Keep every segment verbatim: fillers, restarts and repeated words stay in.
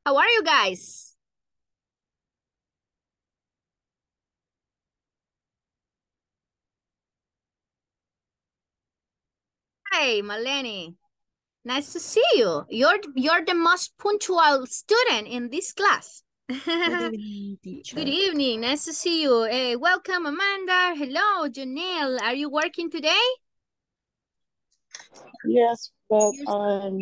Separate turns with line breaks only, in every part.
How are you guys? Hi, Maleni. Nice to see you. You're, you're the most punctual student in this class.
Good evening, teacher.
Good evening. Nice to see you. Hey, welcome, Amanda. Hello, Janelle. Are you working today?
Yes, but
You're...
I'm,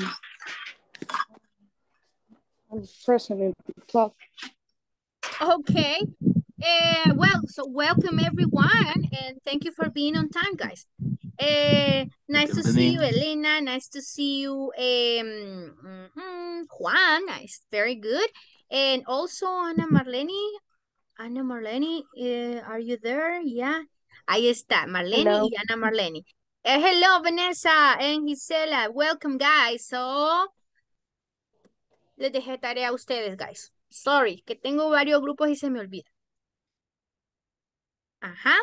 I'm present in the class.
Okay. Uh, well, so welcome everyone, and thank you for being on time, guys. Uh, nice to see you, Elena. Nice to see you, um, mm, Juan. Nice, very good. And also Ana Marlene. Ana Marlene, uh, are you there? Yeah. Ahí está, Marlene
Hello.
y Ana Marlene. Uh, hello, Vanessa and Gisela. Welcome, guys. So, les dejé tarea a ustedes, guys. Sorry, que tengo varios grupos y se me olvida. Ajá.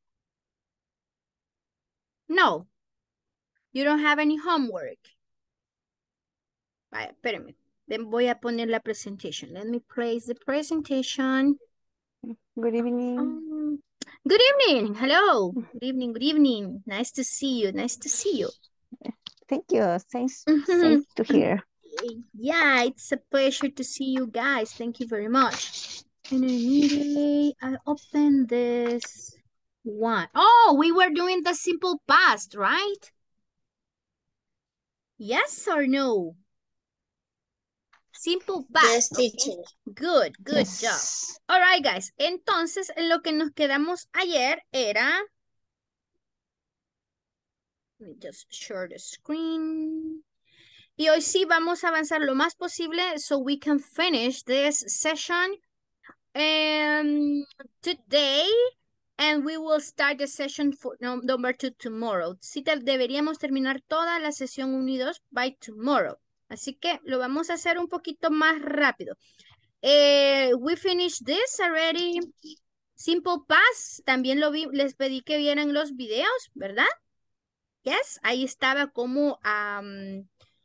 No. You don't have any homework. Vaya, espérame. Then voy a poner la presentation. Let me place the presentation.
Good evening.
Um, good evening. Hello. Good evening. Good evening. Nice to see you. Nice to see you.
Thank you. Thanks.
Mm-hmm.
Safe to hear.
Yeah, it's a pleasure to see you guys. Thank you very much. And immediately I open this one. Oh, we were doing the simple past, right? Yes or no? Simple past.
Yes, teacher.
Okay? Good, good
Yes.
job. All right, guys. Entonces, en lo que nos quedamos ayer era... Let me just share the screen. Y hoy sí vamos a avanzar lo más posible so we can finish this session um, today and we will start the session for no, number two tomorrow. Sí te, deberíamos terminar toda la sesión uno y dos by tomorrow. Así que lo vamos a hacer un poquito más rápido. Eh, we finished this already. Simple Past, también lo vi, les pedí que vieran los videos, ¿verdad? Yes, ahí estaba como, um,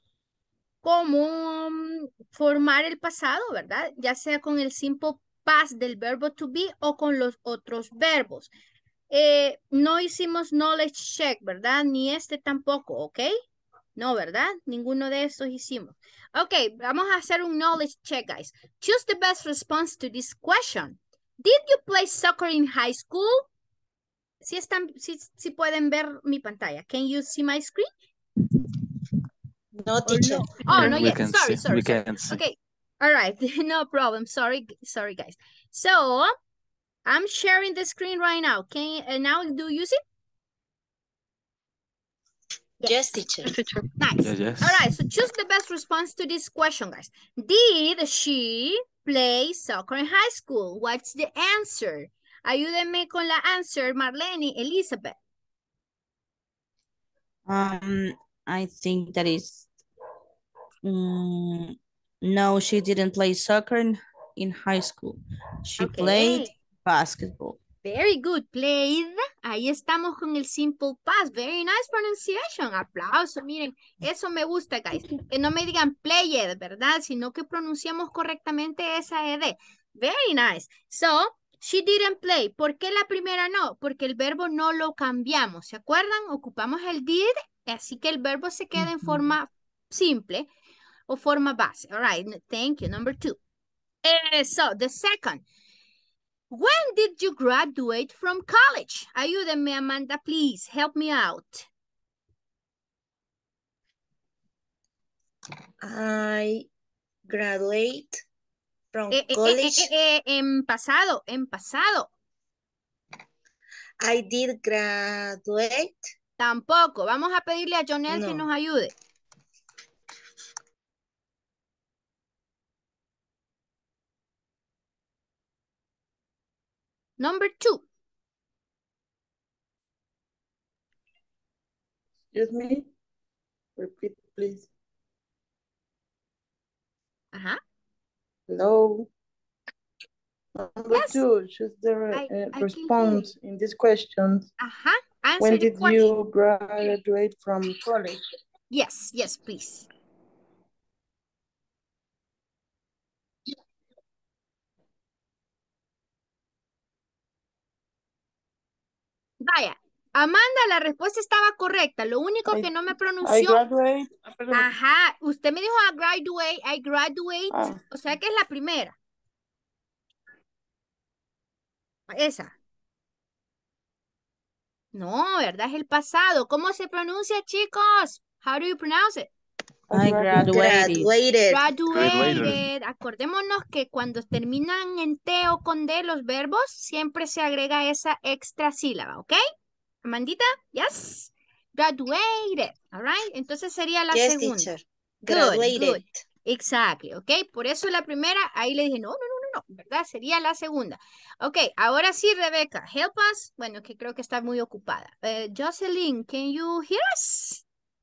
como um, formar el pasado, ¿verdad? Ya sea con el Simple Past del verbo to be o con los otros verbos. Eh, no hicimos knowledge check, ¿verdad? Ni este tampoco, ¿ok? No, ¿verdad? Ninguno de estos hicimos. Ok, vamos a hacer un knowledge check, guys. Choose the best response to this question. Did you play soccer in high school? Si están, si, si pueden ver mi pantalla. Can you see my screen?
No, teacher.
No? Oh, no,
We
yet.
can
Sorry,
see.
sorry,
We
sorry.
can see.
Okay. All right. No problem. Sorry, sorry, guys. So, I'm sharing the screen right now. Can you, uh, now do you see?
Yes, teacher.
Nice.
Yes, yes.
All right. So, choose the best response to this question, guys. Did she play soccer in high school? What's the answer? Ayúdenme con la answer, Marlene, Elizabeth.
Um, I think that is, um, no, she didn't play soccer in, in high school. She
Okay.
played basketball.
Very good. Played. Ahí estamos con el simple past. Very nice pronunciation. Aplauso. Miren, eso me gusta, guys. Que no me digan played, ¿verdad? Sino que pronunciamos correctamente esa ed. Very nice. So, she didn't play. ¿Por qué la primera no? Porque el verbo no lo cambiamos. ¿Se acuerdan? Ocupamos el did. Así que el verbo se queda en forma simple o forma base. All right. Thank you. Number two. Uh, so, the second. When did you graduate from college? Ayúdenme, Amanda, please. Help me out.
I graduate from
Eh, eh,
college.
eh, eh, eh, en pasado, en pasado.
I did graduate.
Tampoco. Vamos a pedirle a Jonel que
No.
nos ayude. Number two.
Excuse me. Repeat, please.
Ajá.
Hello. Number
Yes.
two, choose the
I,
uh,
I can
response in this question.
Ajá. Answer
When
the
did
question.
you graduate from college?
Yes, yes, please. Vaya, Amanda, la respuesta estaba correcta. Lo único
I,
que no me
I
pronunció.
graduate. ah, perdón.
Ajá, usted me dijo I graduate, I graduate,
Ah,
o sea que es la primera. Esa. No, ¿verdad? Es el pasado. ¿Cómo se pronuncia, chicos? How do you pronounce it?
I
I
graduate.
graduated.
Graduated.
Graduated. Acordémonos que cuando terminan en T o con D los verbos, siempre se agrega esa extra sílaba, ¿ok? Amandita, yes. Graduated, all right? Entonces sería la
Yes,
segunda.
teacher.
Good,
Graduated.
good. Exactly, ¿ok? Por eso la primera, ahí le dije, no, no, no, no, no, ¿verdad? Sería la segunda. Ok, ahora sí, Rebeca, help us. Bueno, que creo que está muy ocupada. Eh, Jocelyn, can you hear us?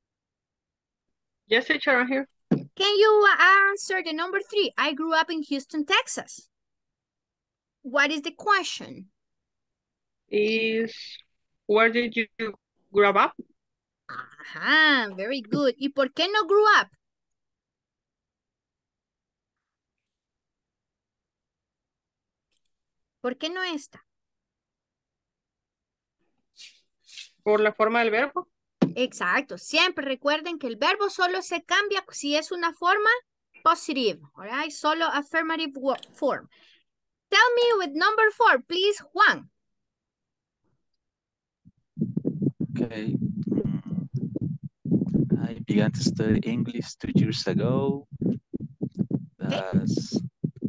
Yes, teacher, I'm here.
Can you answer the number three? I grew up in Houston, Texas. What is the question?
Is where did you grow up?
Ajá, very good. ¿Y por qué no grew up? ¿Por qué no está?
Por la forma del verbo.
Exacto. Siempre recuerden que el verbo solo se cambia si es una forma positive. All right? Solo affirmative form. Tell me with number four, please, Juan.
Okay. Mm, I began to study English two years ago. That's,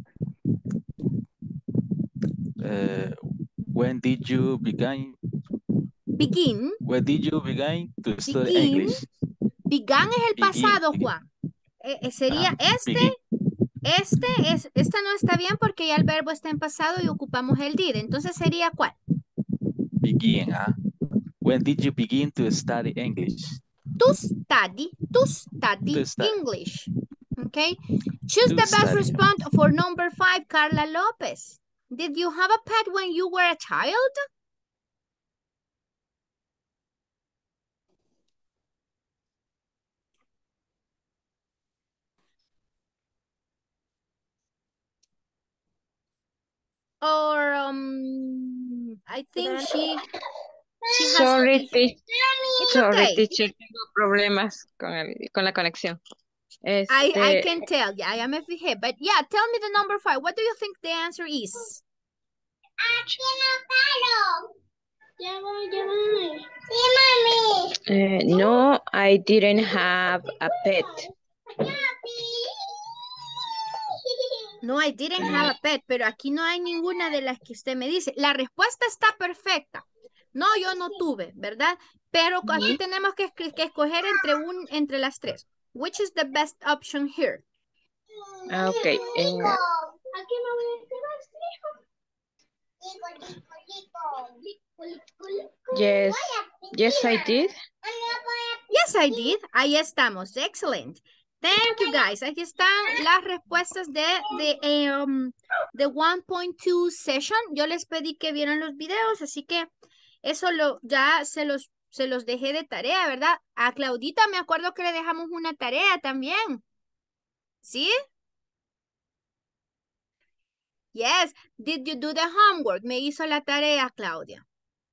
uh, when did you begin?
Begin.
When did you begin to study
Begin.
English?
Began es el
Begin,
pasado,
begin.
Juan. Eh, eh, sería
Ah,
este.
begin.
Este es, esta no está bien porque ya el verbo está en pasado y ocupamos el did. Entonces sería ¿cuál?
Begin. Ah. When did you begin to study English?
To study, to study
To study.
English. Okay. Choose
To
the best
study.
response for number five, Carla Lopez. Did you have a pet when you were a child? Or um, I think she she has.
Sorry, te-
It's
sorry,
okay.
teacher, tengo problemas con, el- con la conexión.
I I
Este,
can tell. Yeah, I me fijé. But yeah, tell me the number five. What do you think the answer is?
eh, no, I didn't have a pet.
No, I didn't have a pet, pero aquí no hay ninguna de las que usted me dice. La respuesta está perfecta. No, yo no tuve, ¿verdad? Pero aquí
Ujú.
tenemos que, que escoger entre, un, entre las tres. Which is the best option here?
Ah, ok. eh, yes, yes, I did.
Yes, I did. Ahí estamos. Excellent. Thank you, guys. Aquí están las respuestas de, de, eh, um, de one point two session. Yo les pedí que vieran los videos, así que eso lo, ya se los, se los dejé de tarea, ¿verdad? A Claudita me acuerdo que le dejamos una tarea también. ¿Sí? Yes. Did you do the homework? Me hizo la tarea, Claudia.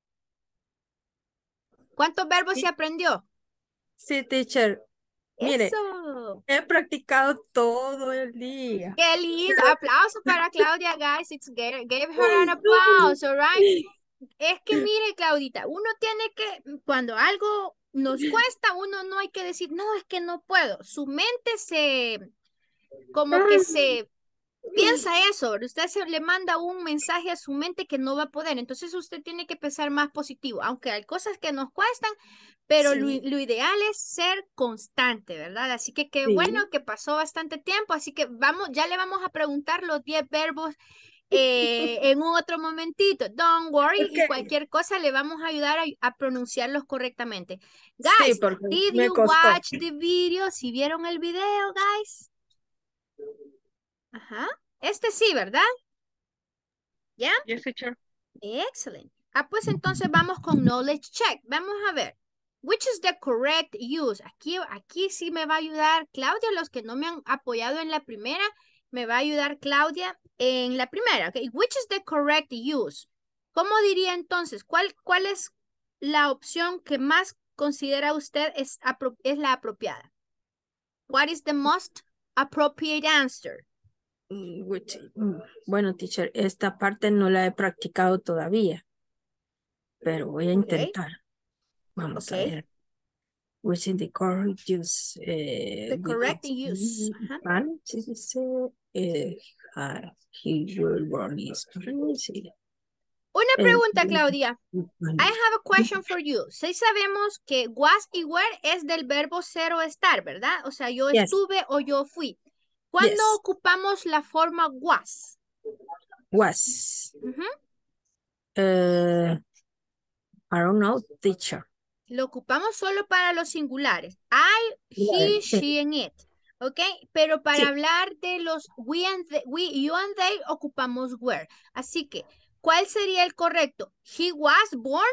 ¿Cuántos verbos se aprendió?
Sí, teacher. Mire,
Eso.
he practicado todo el día.
Qué lindo. Aplauso para Claudia, guys. It's give, give her an applause, all right? Es que mire, Claudita, uno tiene que, cuando algo nos cuesta, uno no hay que decir, no, es que no puedo. Su mente se, como que se piensa eso, usted se le manda un mensaje a su mente que no va a poder, entonces usted tiene que pensar más positivo, aunque hay cosas que nos cuestan, pero lo,
Sí.
lo ideal es ser constante, ¿verdad? Así que qué
Sí.
bueno que pasó bastante tiempo, así que vamos, ya le vamos a preguntar los diez verbos eh, en un otro momentito. Don't worry, y
Ok.
cualquier cosa le vamos a ayudar a, a pronunciarlos correctamente.
Sí,
Guys,
porque
did
me
you
costó.
watch the video? ¿Si vieron el video, guys? Ajá. Este sí, ¿verdad? ¿Ya?
Yes, teacher.
Excellent. Ah, pues entonces vamos con knowledge check. Vamos a ver. Which is the correct use? Aquí, aquí sí me va a ayudar Claudia. Los que no me han apoyado en la primera, me va a ayudar Claudia en la primera. Okay. Which is the correct use? ¿Cómo diría entonces? ¿Cuál, cuál es la opción que más considera usted es, apro- es la apropiada? What is the most appropriate answer?
Mm, which- mm, Bueno, teacher, esta parte no la he practicado todavía, pero voy a
Ok,
intentar. Vamos a
ok.
ver. Which is the correct use? Eh,
The
with
correct use. Ajá.
Spanish, sí, sí, sí. Eh, ah, he will born in Spanish, sí.
Una
Eh,
pregunta, Claudia. I
Spanish.
have a question for you. Sí sabemos que was y were es del verbo ser o estar, ¿verdad? O sea, yo
Yes,
estuve o yo fui. ¿Cuándo
yes.
ocupamos la forma was?
Was.
Ujú.
Uh, I don't know, teacher.
Lo ocupamos solo para los singulares. I, he,
Sí,
she, and it. ¿Ok? Pero para
sí.
hablar de los we, and the- we, you and they, ocupamos were. Así que, ¿cuál sería el correcto? He was born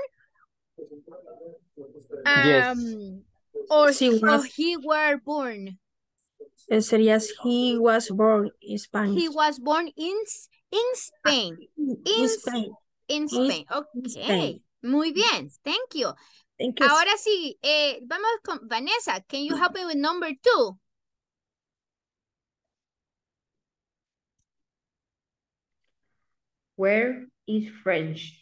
Yes.
um, or,
Sí,
or
was.
he were born.
Eh, sería he was born in Spanish.
He was born in, in Spain.
In
In,
Spain.
in
In,
Spain.
in
Ok.
Spain.
Muy bien. Thank you.
Thank you.
Ahora sí, eh, vamos con Vanessa. Can you help me with number two?
Where is French?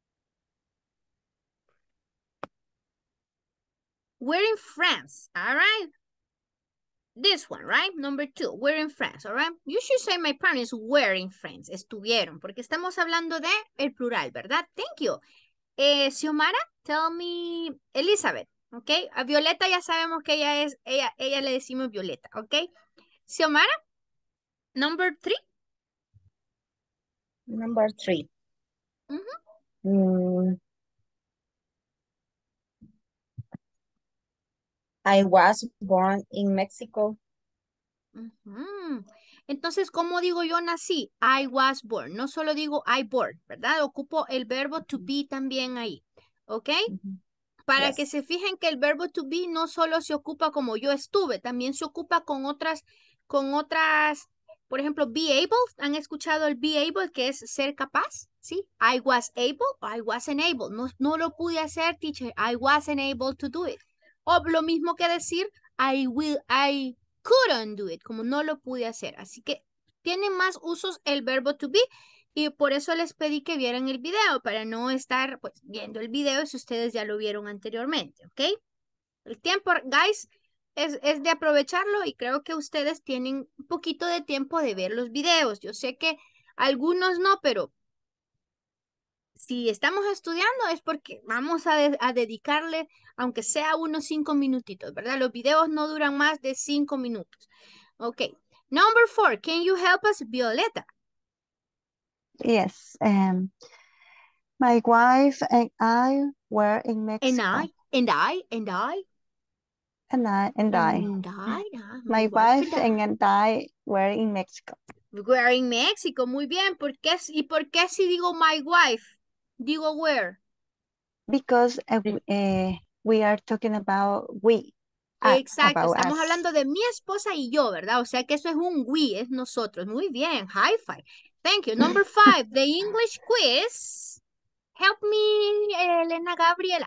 We're in France, all right? This one, right? Number two, we're in France, all right? You should say my parents were in France, estuvieron, porque estamos hablando de el plural, ¿verdad? Thank you. Eh, Xiomara, tell me, Elizabeth, ¿ok? A Violeta ya sabemos que ella es, ella, ella le decimos Violeta, ¿ok? Xiomara, number three.
Number three.
Ujú.
Mm, I was born in Mexico.
Ujú. Entonces, ¿cómo digo yo nací? I was born. No solo digo I born, ¿verdad? Ocupo el verbo to be también ahí. ¿Ok?
Mhm.
Para
Yes.
que se fijen que el verbo to be no solo se ocupa como yo estuve, también se ocupa con otras, con otras, por ejemplo, be able. ¿Han escuchado el be able, que es ser capaz? ¿Sí? I was able, I wasn't able. No, no lo pude hacer, teacher. I wasn't able to do it. O lo mismo que decir I will, I couldn't do it, como no lo pude hacer. Así que tiene más usos el verbo to be. Y por eso les pedí que vieran el video, para no estar pues, viendo el video si ustedes ya lo vieron anteriormente, ¿ok? El tiempo, guys, es, es de aprovecharlo y creo que ustedes tienen un poquito de tiempo de ver los videos. Yo sé que algunos no, pero si estamos estudiando es porque vamos a, de- a dedicarle, aunque sea unos cinco minutitos, ¿verdad? Los videos no duran más de cinco minutos. Ok. Number four, can you help us, Violeta?
Yes. Um, my wife and I were in
And
Mexico.
I, and I, and I.
And I and I.
And I, ah,
My wife and and I were in Mexico
We're in Mexico, muy bien. ¿Por qué, ¿Y por qué si digo my wife? Digo where.
because uh, w- uh, we are talking about we. uh,
Exacto,
about
estamos
us.
hablando de mi esposa y yo, ¿verdad? O sea que eso es un we, es nosotros. Muy bien, high five. Thank you. Number five, the English quiz. Help me, Elena Gabriela.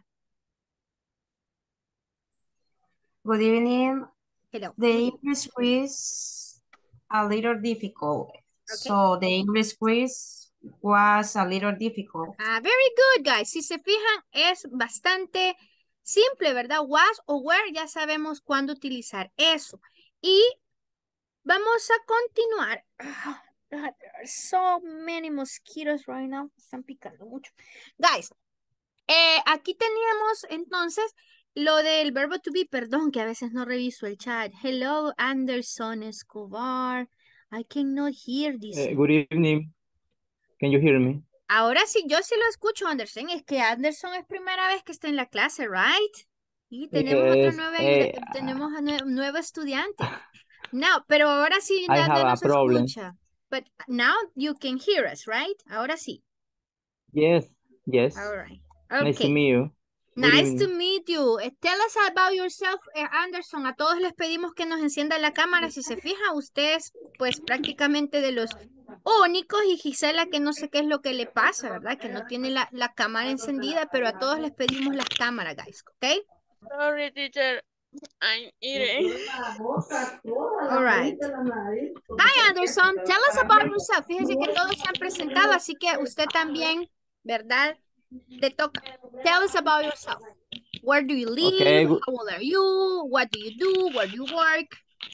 Good evening.
Hello.
The
Good evening.
English quiz a little difficult.
Okay.
So the English quiz was a little difficult.
Ah, very good, guys. Si se fijan, es bastante simple, ¿verdad? Was o were, ya sabemos cuándo utilizar eso. Y vamos a continuar. Ah, there are so many mosquitoes right now. Están picando mucho. Guys, eh, aquí teníamos entonces lo del verbo to be. Perdón que a veces no reviso el chat. Hello, Anderson Escobar. I cannot hear this.
Uh, good evening. Can you hear me?
Ahora sí, yo sí lo escucho, Anderson. Es que Anderson es primera vez que está en la clase, right? Y tenemos otra
Yes.
nueva,
eh,
tenemos a nue- nuevo estudiante. No, pero ahora sí
I
ya,
have
ya
a
nos
problem.
escucha. But now you can hear us, right? Ahora sí.
Yes. Yes.
All right.
Nice to
Okay.
meet you. Good
Nice to
evening.
meet you. Eh, Tell us about yourself, eh, Anderson. A todos les pedimos que nos encienda la cámara. Si se fija, usted es pues prácticamente de los únicos y Gisela que no sé qué es lo que le pasa, ¿verdad? Que no tiene la, la cámara encendida, pero a todos les pedimos las cámaras, guys, ¿ok?
Sorry, teacher. I'm eating.
All right. Hi, Anderson. Tell us about yourself. Fíjese que todos se han presentado, así que usted también, ¿verdad? Te toca. Tell us about yourself. Where do you live?
Okay, good,
How old are you? What do you do? Where do you work?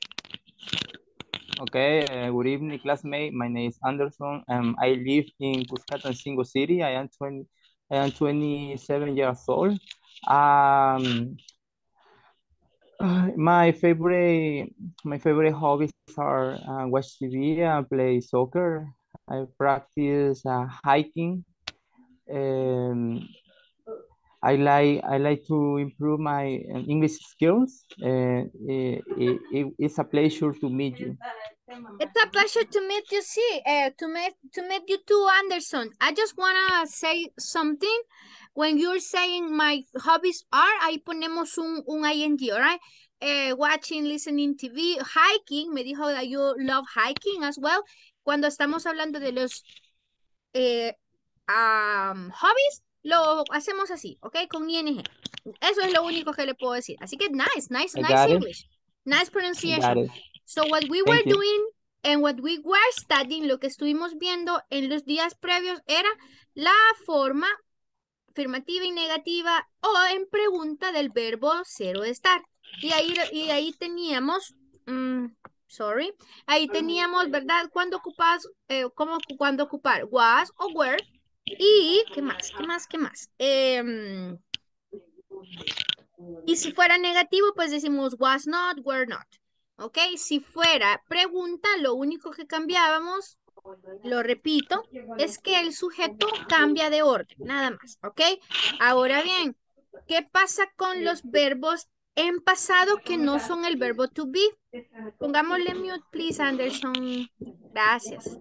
okay, uh, good evening, classmate. My name is Anderson, and I live in Cuscatancingo City. I am twenty, I am twenty-seven years old. Um, uh, my favorite, my favorite hobbies are uh, watch T V and play soccer. I practice uh, hiking. Um, I like I like to improve my uh, English skills. Uh, it, it, it's a pleasure to meet you.
It's a pleasure to meet you, see, uh, to meet to meet you too, Anderson. I just wanna say something. When you're saying my hobbies are, ahí ponemos un, un ing, alright? Uh, watching, listening T V, hiking. Me dijo that you love hiking as well. Cuando estamos hablando de los eh, um, hobbies, lo hacemos así, ¿ok? Con ing. Eso es lo único que le puedo decir. Así que nice, nice,
I
nice
got it.
English. Nice
I got
pronunciation.
it.
So what we were
Thank you.
doing and what we were studying, lo que estuvimos viendo en los días previos era la forma afirmativa y negativa o en pregunta del verbo ser o estar. Y ahí, y ahí teníamos, mm, sorry, ahí teníamos, ¿verdad? Cuando ocupas, eh, cómo, cuando ocupar was o were. Y, ¿qué más? ¿Qué más? ¿Qué más? Em, y si fuera negativo, pues decimos was not, were not. ¿Ok? Si fuera pregunta, lo único que cambiábamos, lo repito, es que el sujeto cambia de orden, nada más. ¿Ok? Ahora bien, ¿qué pasa con los verbos en pasado que no son el verbo to be? Pongámosle mute, please, Anderson. Gracias.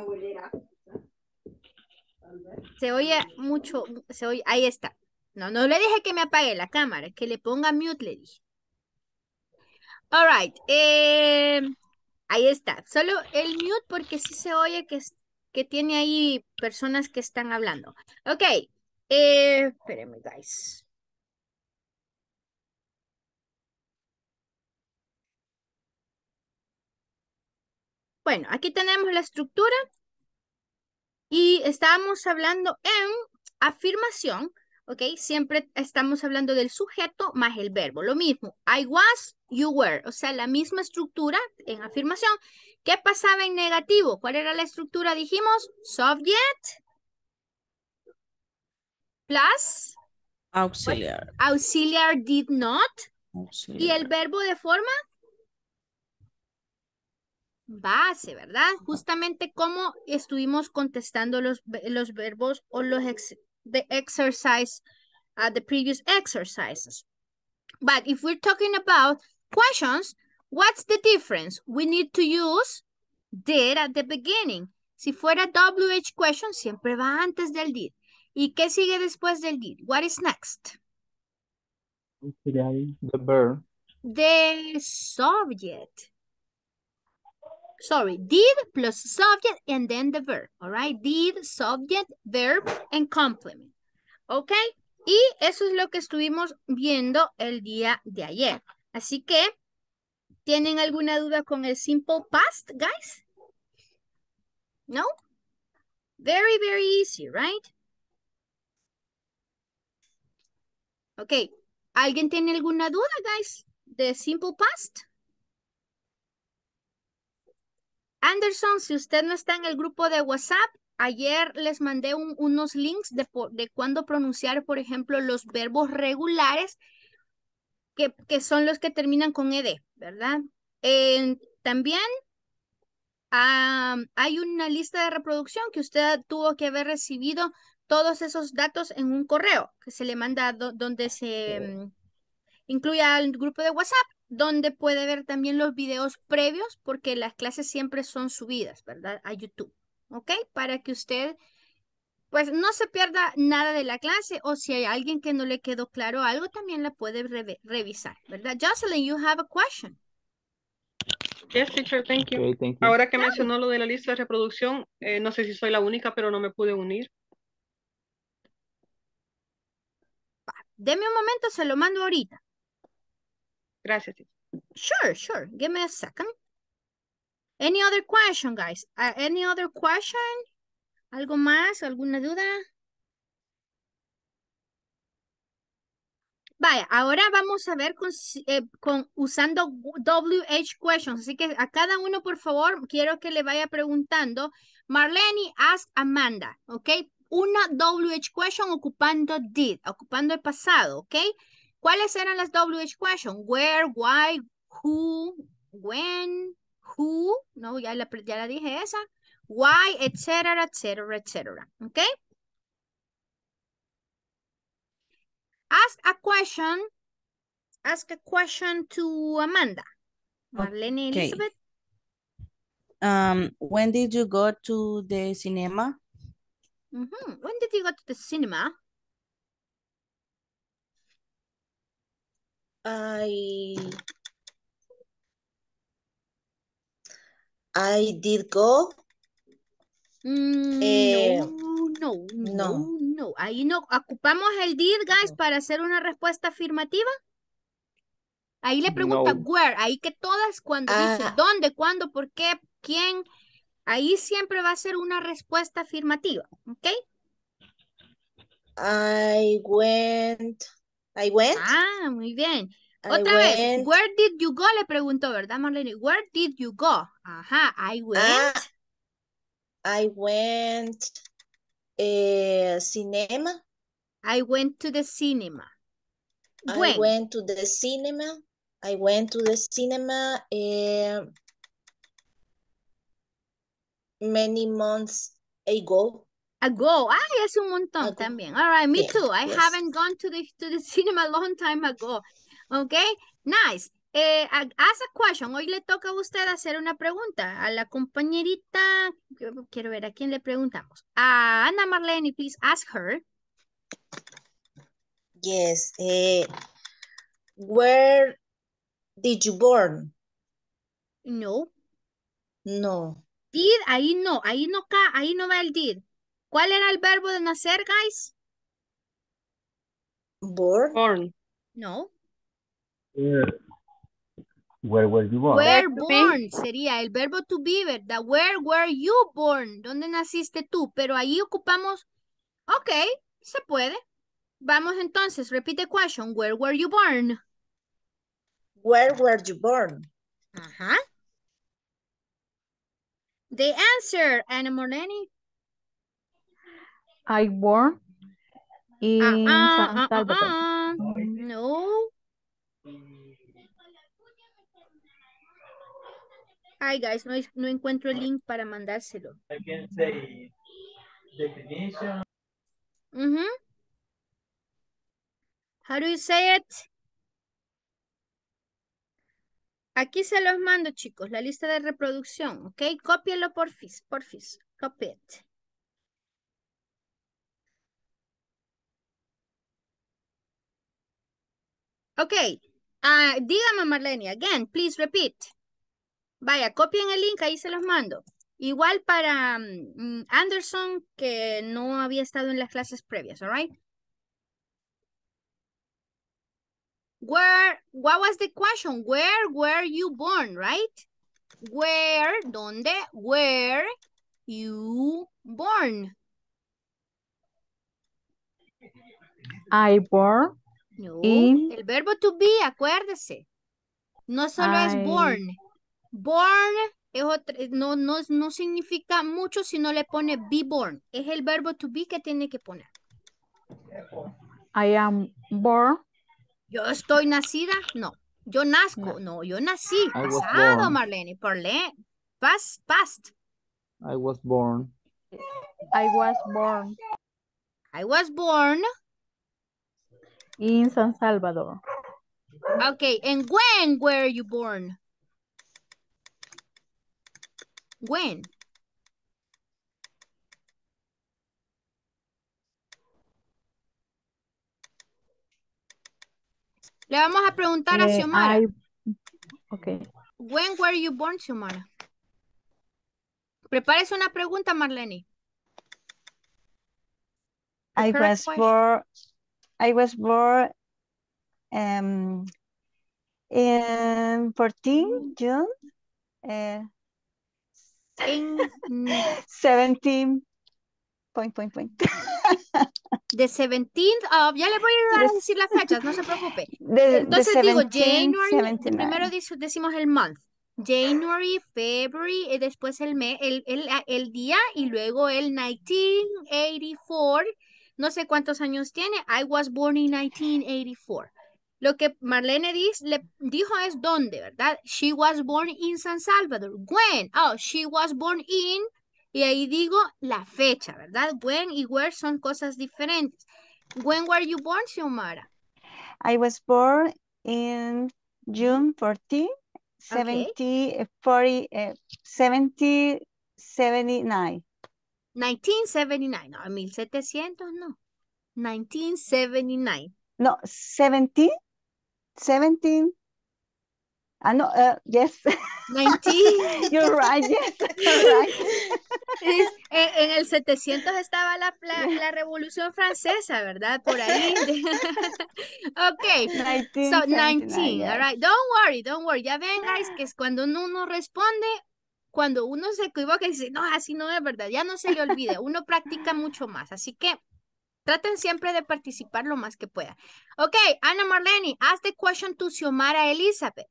Se oye mucho, se oye, ahí está. No, no le dije que me apague la cámara, que le ponga mute, le dije. All right. Eh, ahí está. Solo el mute porque sí se oye que, que tiene ahí personas que están hablando. Ok. Eh, espérenme, guys. Bueno, aquí tenemos la estructura. Y estábamos hablando en afirmación, ¿ok? Siempre estamos hablando del sujeto más el verbo. Lo mismo, I was, you were. O sea, la misma estructura en afirmación. ¿Qué pasaba en negativo? ¿Cuál era la estructura? Dijimos, subject plus
Auxiliar.
auxiliar did not.
Auxiliar.
Y el verbo de forma base, ¿verdad? Justamente como estuvimos contestando los, los verbos o los ex, the exercise, uh, the previous exercises. But if we're talking about questions, what's the difference? We need to use did at the beginning. Si fuera W H question, siempre va antes del did. ¿Y qué sigue después del did? What is next?
The verb.
The subject. Sorry, did plus subject and then the verb, all right? Did, subject, verb, and complement, ¿ok? Y eso es lo que estuvimos viendo el día de ayer. Así que, ¿tienen alguna duda con el simple past, guys? No? Very, very easy, right? Ok. ¿Alguien tiene alguna duda, guys, de simple past? Anderson, si usted no está en el grupo de WhatsApp, ayer les mandé un, unos links de, de cuándo pronunciar, por ejemplo, los verbos regulares, que, que son los que terminan con ed, ¿verdad? Eh, también um, hay una lista de reproducción que usted tuvo que haber recibido todos esos datos en un correo que se le manda do, donde se um, incluye al grupo de WhatsApp, donde puede ver también los videos previos, porque las clases siempre son subidas, ¿verdad? A YouTube, ¿ok? Para que usted pues no se pierda nada de la clase, o si hay alguien que no le quedó claro algo, también la puede re revisar, ¿verdad? Jocelyn, you have a question.
Yes, teacher, thank you.
Okay, thank you.
Ahora que mencionó lo de la lista de reproducción, eh, no sé si soy la única, pero no me pude unir.
Deme un momento, se lo mando ahorita.
Gracias, teacher.
Sure, sure. Give me a second. Any other question, guys? Uh, any other question? ¿Algo más? ¿Alguna duda? Vaya, ahora vamos a ver con, eh, con usando W H questions. Así que a cada uno, por favor, quiero que le vaya preguntando. Marlene, ask Amanda, ¿ok? Una W H question ocupando did, ocupando el pasado, ¿ok? ¿Cuáles eran las W H questions? Where, why, who, when, who, no, ya la, ya la dije esa. Why, etcétera, etcétera, etcétera, ¿ok? Ask a question. Ask a question to Amanda. Marlene
Okay.
Elizabeth.
Um, when did you go to the cinema?
Mm-hmm. When did you go to the cinema?
I I did go.
Mm,
Eh,
no, no, no,
no.
no. Ahí no ocupamos el did, guys, para hacer una respuesta afirmativa. Ahí le pregunta
No.
where. Ahí que todas cuando
Ah.
dice dónde, cuándo, por qué, quién. Ahí siempre va a ser una respuesta afirmativa. ¿Ok?
I went. I went.
Ah, muy bien.
I
Otra vez,
went.
where did you go? Le preguntó, ¿verdad, Marlene? Where did you go? Ajá, I went.
Ah, I went. Eh, cinema.
I went to the cinema.
I
When?
went to the cinema. I went to the cinema eh, many months ago.
Ago. Ay, hace un montón
Ago.
también. All right, me
Yeah,
too. I
yes.
haven't gone to the, to the cinema a long time ago. Okay, nice. Eh, ask a question. Hoy le toca a usted hacer una pregunta a la compañerita. Quiero ver a quién le preguntamos. A Ana Marlene, please ask her.
Yes. Eh, where did you born?
No.
No.
Did, ahí no, ahí no, ca, ahí no va el did. ¿Cuál era el verbo de nacer, guys?
Born.
Born.
No.
Where, where were you born?
Were
Where to
born
be?
sería el verbo to be, ¿verdad? Where were you born? ¿Dónde naciste tú? Pero ahí ocupamos, ok, se puede. Vamos entonces, repite question. Where were you born?
Where were you born?
Ajá. The answer, Ana Moreni.
I born in
Uh, uh,
San
uh, uh,
Salvador.
uh. No. Ay, guys, no, no encuentro el link para mandárselo.
I can say definition.
Uh-huh. How do you say it? Aquí se los mando, chicos, la lista de reproducción, ¿ok? Cópienlo porfis, porfis. Copy it. Ok. Uh, dígame, Marlene, again, please repeat. Vaya, copien el link, ahí se los mando. Igual para um, Anderson, que no había estado en las clases previas, all right? Where, what was the question? Where were you born, right? Where, ¿dónde? Where you born?
I born
No,
in
el verbo to be, acuérdese. No solo
I,
es born. Born es otra, no, no, no significa mucho si no le pone be born. Es el verbo to be que tiene que poner.
I am born.
Yo estoy nacida, no. Yo nazco, no. Yo nací.
I was
Pasado,
born.
Marlene. Parlé. Past, past.
I was born.
I was born
I was born.
in San Salvador.
Okay, and when were you born? When? Le vamos a preguntar a
Eh,
Xiomara.
I, okay.
When were you born, Xiomara? Prepárese una pregunta, Marlene.
I
Prepare a
was
question.
born, I was born um, in fourteen June, uh,
En, mm,
seventeen, point, point, point.
the seventeenth, ah, ya le voy a ayudar a
Yes.
decir las fechas, no se preocupe.
The, the
Entonces digo
seventeen,
January, de- primero
seventy-nine.
dice- decimos el month. January, February, y después el, mes, el, el, el día y luego el mil novecientos ochenta y cuatro. No sé cuántos años tiene. I was born in nineteen eighty-four. Lo que Marlene dis- le dijo es dónde, ¿verdad? She was born in San Salvador. When? Oh, she was born in... Y ahí digo la fecha, ¿verdad? When y where son cosas diferentes. When were you born, Xiomara?
I was born in June fourteenth,
Okay.
seventy, forty, uh, seventy, seventy-nine.
nineteen seventy-nine. No, mil setecientos no. nineteen seventy-nine.
No, seventeen, seventeen. Ah, no, uh, yes.
nineteen.
You're right, yes, you're right.
Es- en, en el setecientos estaba la, la, la Revolución Francesa, ¿verdad? Por ahí. Ok. So,
nineteen seventy-nine,
nineteen. All
yes.
right. Don't worry, don't worry. Ya ven, guys, que es cuando uno no responde, cuando uno se equivoca y dice, no, así no es verdad. Ya no se le olvide. Uno practica mucho más. Así que traten siempre de participar lo más que pueda. Ok, Ana Marlene, ask the question to Xiomara Elizabeth.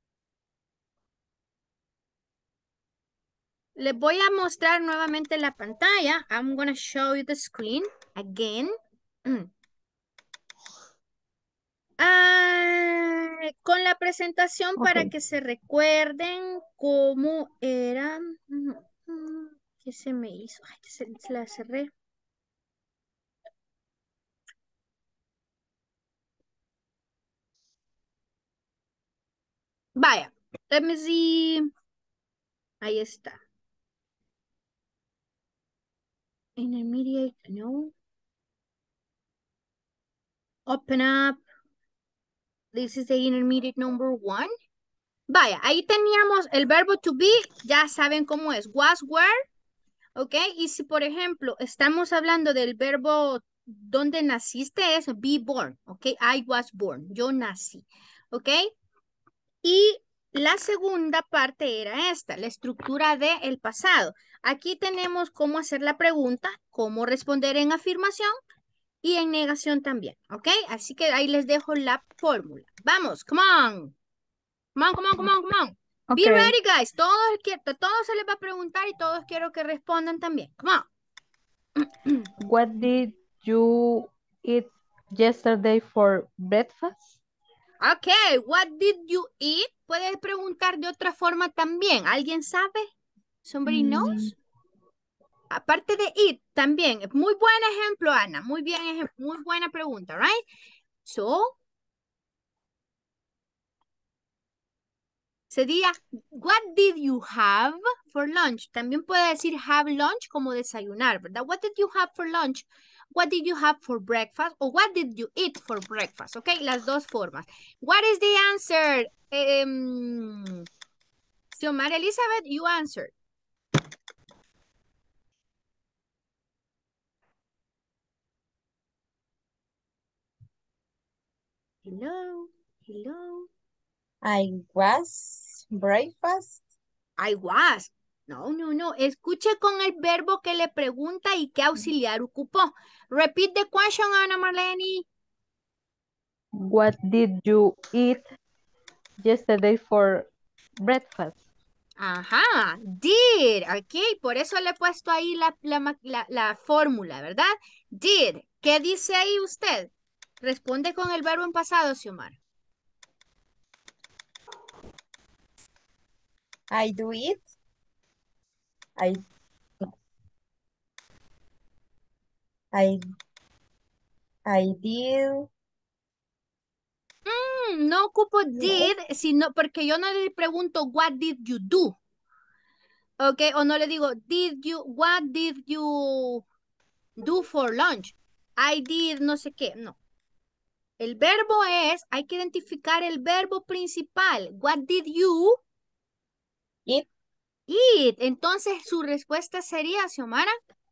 Les voy a mostrar nuevamente la pantalla. I'm going to show you the screen again. Ah, con la presentación para
Okay.
que se recuerden cómo era. ¿Qué se me hizo? Ay, se, se la cerré. Vaya, let me see. Ahí está. Intermediate, no. Open up. This is the intermediate number one. Vaya, ahí teníamos el verbo to be, ya saben cómo es. Was, were, ok. Y si, por ejemplo, estamos hablando del verbo donde naciste, es be born, ok. I was born, yo nací, ok. Y la segunda parte era esta, la estructura del pasado. Aquí tenemos cómo hacer la pregunta, cómo responder en afirmación y en negación también, ¿ok? Así que ahí les dejo la fórmula. Vamos, come on. Come on, come on, come on, come on. Be
Okay.
ready, guys. Todos, todos se les va a preguntar y todos quiero que respondan también. Come on.
What did you eat yesterday for breakfast?
Ok, what did you eat? Puedes preguntar de otra forma también. ¿Alguien sabe? Somebody knows? Aparte de eat, también. Muy buen ejemplo, Ana. Muy bien, ejem- muy buena pregunta, right? So, sería, what did you have for lunch? También puede decir have lunch como desayunar, ¿verdad? What did you have for lunch? What did you have for breakfast? O what did you eat for breakfast? Ok, las dos formas. What is the answer? Um, Xiomara Elizabeth, you answered. Hello, hello.
I was breakfast.
I was. No, no, no. Escuche con el verbo que le pregunta y qué auxiliar ocupó. Repeat the question, Ana Marlene.
What did you eat yesterday for breakfast?
Ajá, did. Ok, por eso le he puesto ahí la, la, ma- la- la fórmula, ¿verdad? Did. ¿Qué dice ahí usted? Responde con el verbo en pasado, Xiomara.
I do it. I I I did.
Mm, no ocupo did, sino porque yo no le pregunto what did you do. Ok, o no le digo did you, what did you do for lunch? I did no sé qué, no. El verbo es, hay que identificar el verbo principal. What did you
Eat.
eat? Entonces, su respuesta sería, Xiomara.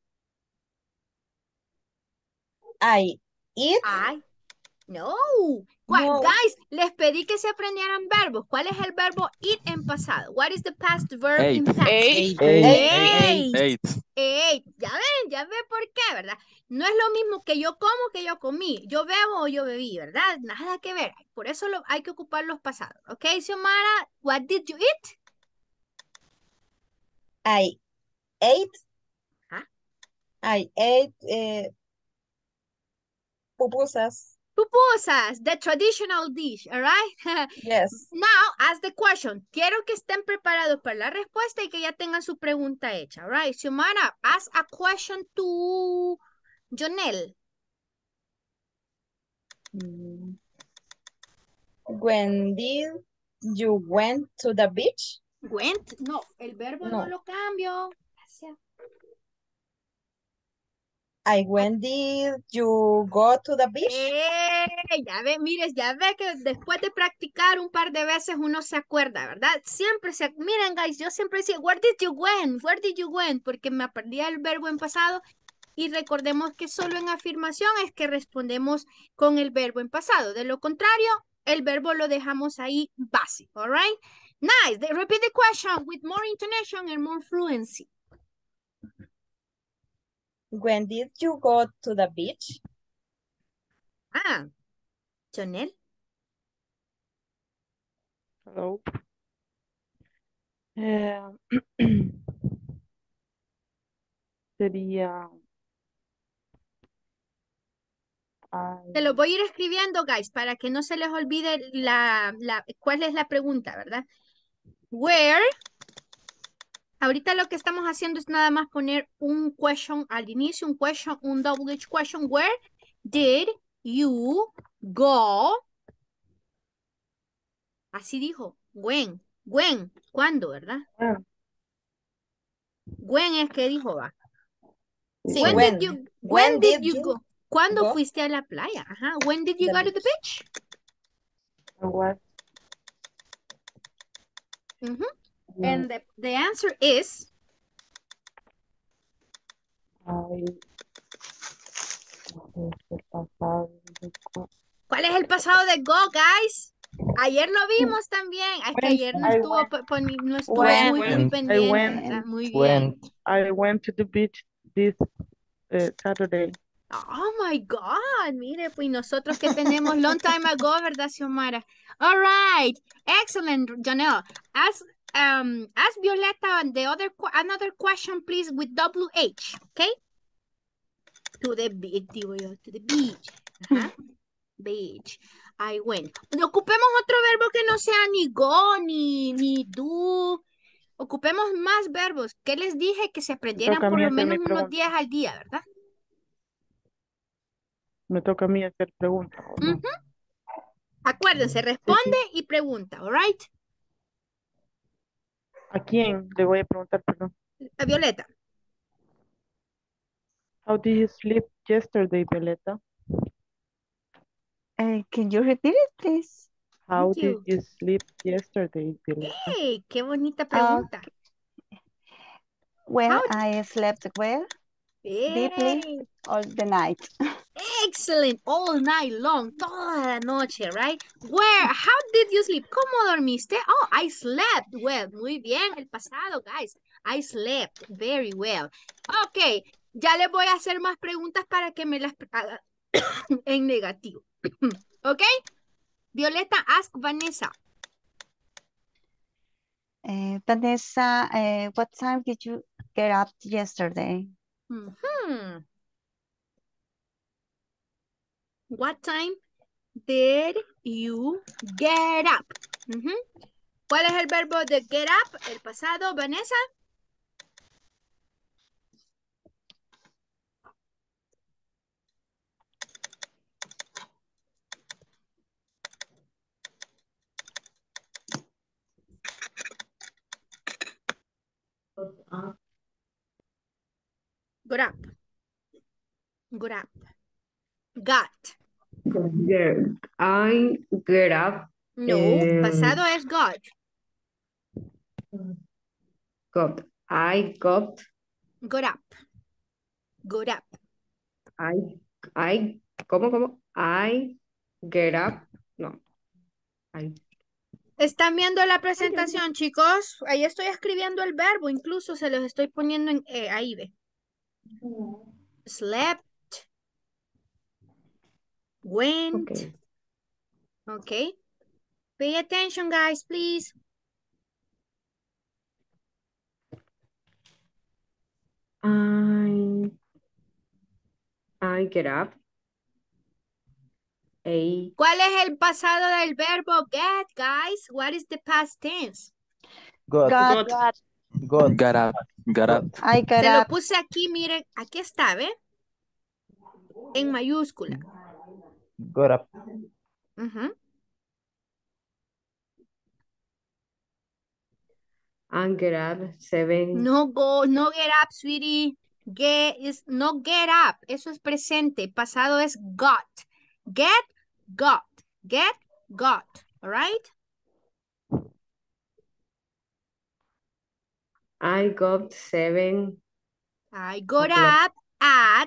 I eat.
I. No.
No.
Guys, les pedí que se aprendieran verbos. ¿Cuál es el verbo eat en pasado? What is the past verb in
Eight.
past?
Eight.
Eight.
Eight.
Eight.
Eight. Ya ven, ya ven por qué, ¿verdad? No es lo mismo que yo como que yo comí. Yo bebo o yo bebí, ¿verdad? Nada que ver. Por eso lo, hay que ocupar los pasados. ¿Ok, Xiomara? What did you eat?
I ate.
¿Ah?
I ate eh, pupusas.
Pupusas, the traditional dish, all right?
Yes.
Now, ask the question. Quiero que estén preparados para la respuesta y que ya tengan su pregunta hecha, all right? Xiomara, ask a question to Jonel.
Mm. When did you went to the beach?
Went, no, el verbo no,
No.
lo cambio. Gracias.
I when did you go to the beach?
Eh, ya ve, mires, ya ve que después de practicar un par de veces uno se acuerda, ¿verdad? Siempre se, miren guys, yo siempre decía, where did you went? Where did you went? Porque me perdía el verbo en pasado y recordemos que solo en afirmación es que respondemos con el verbo en pasado. De lo contrario, el verbo lo dejamos ahí básico, all right? Nice. They repeat the question with more intonation and more fluency.
When did you go to the beach?
Ah, Jonel.
Hello. Eh, sería. I,
Te lo voy a ir escribiendo, guys, para que no se les olvide la, la, cuál es la pregunta, ¿verdad? Where. Ahorita lo que estamos haciendo es nada más poner un question al inicio, un question, un double H question. Where did you go? Así dijo. When. When. ¿Cuándo, verdad?
ah,
When es que dijo, va.
Sí,
When,
when.
did you,
When
when did
did
you
you
go? ¿Cuándo
go
fuiste a la playa? Ajá. When did you
the
go to the
beach?
beach?
I was.
Mhm.
No,
And the, the answer is,
I. el pasado de co-
¿cuál es el pasado de go, guys? Ayer lo vimos también. Es que
Went,
ayer no
I
estuvo,
went,
po- poni- no estuvo
When.
muy, muy
Went.
I
pendiente,
went,
¿verdad? Muy bien.
Went.
I went to the beach this uh, Saturday.
Oh my God, mire, pues nosotros que tenemos long time ago, ¿verdad, Xiomara? All right, excellent, Janelle. Ask, um, ask Violeta the other, qu- another question, please, with W H, okay? To the beach, digo yo, to the beach. Ajá. Beach. I went. Ocupemos otro verbo que no sea ni go, ni, ni do. Ocupemos más verbos. ¿Qué les dije? Que se
Me
aprendieran
toca a
por
mí
lo
hacer
menos
mi
unos
pregunta.
diez al día, ¿verdad?
Me toca a mí hacer pregunta, ¿o no?
Ujú. Acuérdense,
Sí,
responde
sí.
y pregunta, all right?
¿A quién le voy a preguntar, perdón?
A Violeta.
How did you sleep yesterday, Violeta?
Uh, can you repeat it, please?
How
Thank
did
you.
you sleep yesterday, Violeta?
Hey, qué bonita
Uh,
pregunta.
well,
How
I slept well, deeply,
Hey,
all the night.
excellent, all night long, toda la noche, right? Where, how did you sleep? ¿Cómo dormiste? Oh, I slept well. Muy bien, el pasado, guys. I slept very well. Ok, ya les voy a hacer más preguntas para que me las hagan en negativo. Ok, Violeta, ask Vanessa.
Uh, Vanessa, uh, what time did you get up yesterday?
Mhm. What time did you get up? Ujú. ¿Cuál es el verbo de get up? El pasado, Vanessa. Got up. Got up. Got.
Get, I get up.
No,
em,
pasado es got.
got. I got.
Got up. Got up.
I, I, ¿cómo, cómo? I get up. No. I,
¿Están viendo la presentación, chicos? Ahí estoy escribiendo el verbo, incluso se los estoy poniendo en, eh, ahí, ve. Slept. Went.
okay.
Okay. Pay attention, guys, please.
I, I get up. A,
¿Cuál es el pasado del verbo get, guys? What is the past tense?
Got,
Got,
Got.
got,
Got up, got up.
I got
Se lo
up.
puse aquí, miren, aquí está, ¿ve? En mayúscula.
got up.
Ujú.
I get up. Seven.
No go, no get up, sweetie. Get is no get up. Eso es presente. Pasado es got. Get, got. Get, got. All right?
I got seven.
I got
o'clock.
up at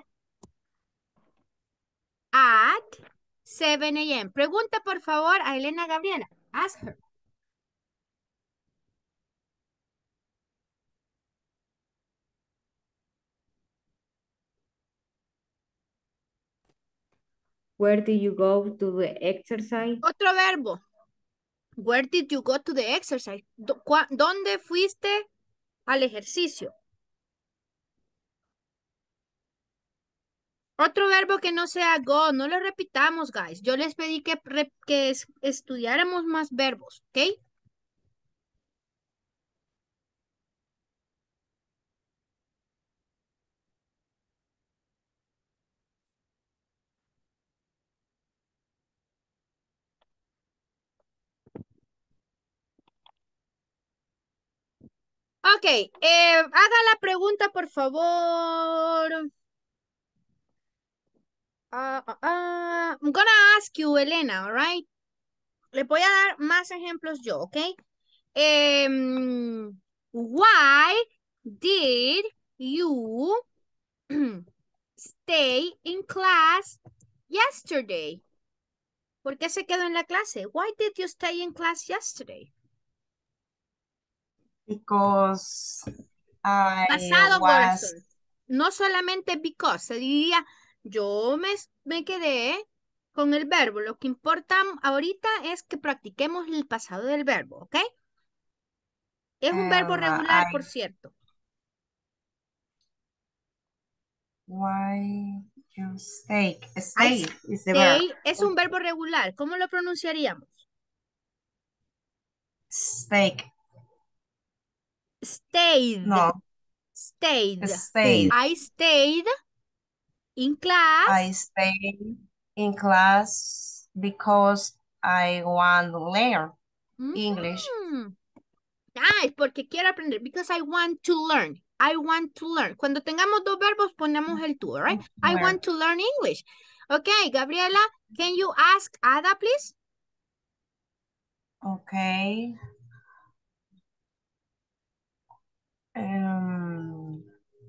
at seven a m Pregunta, por favor, a Elena Gabriela. Ask her.
Where did you go to the exercise?
Otro verbo. Where did you go to the exercise? Do- cua- ¿Dónde fuiste al ejercicio? Otro verbo que no sea go, no lo repitamos, guys. Yo les pedí que, re- que es- estudiáramos más verbos, ¿ok? Ok, eh, haga la pregunta, por favor. Ah, ah, ah. I'm gonna ask you, Elena, all right? Le voy a dar más ejemplos yo, ¿ok? Em, why did you stay in class yesterday? ¿Por qué se quedó en la clase? Why did you stay in class yesterday?
Because I
Pasado,
was,
corazón. No solamente because, se diría, yo me, me quedé con el verbo. Lo que importa ahorita es que practiquemos el pasado del verbo, ¿ok? Es un verbo
um,
regular,
I,
por cierto.
why you stay?
I
Stay is the verb.
stay es un verbo regular. ¿Cómo lo pronunciaríamos?
Steak.
Stayed.
No,
Stayed.
stayed.
I stayed in class.
I stayed in class because I want to learn English.
Mm. Ah, es porque quiero aprender. Because I want to learn. I want to learn. Cuando tengamos dos verbos, ponemos el to, right? I
Learn.
want to learn English. Okay, Gabriela, can you ask Ada, please?
Okay. Um,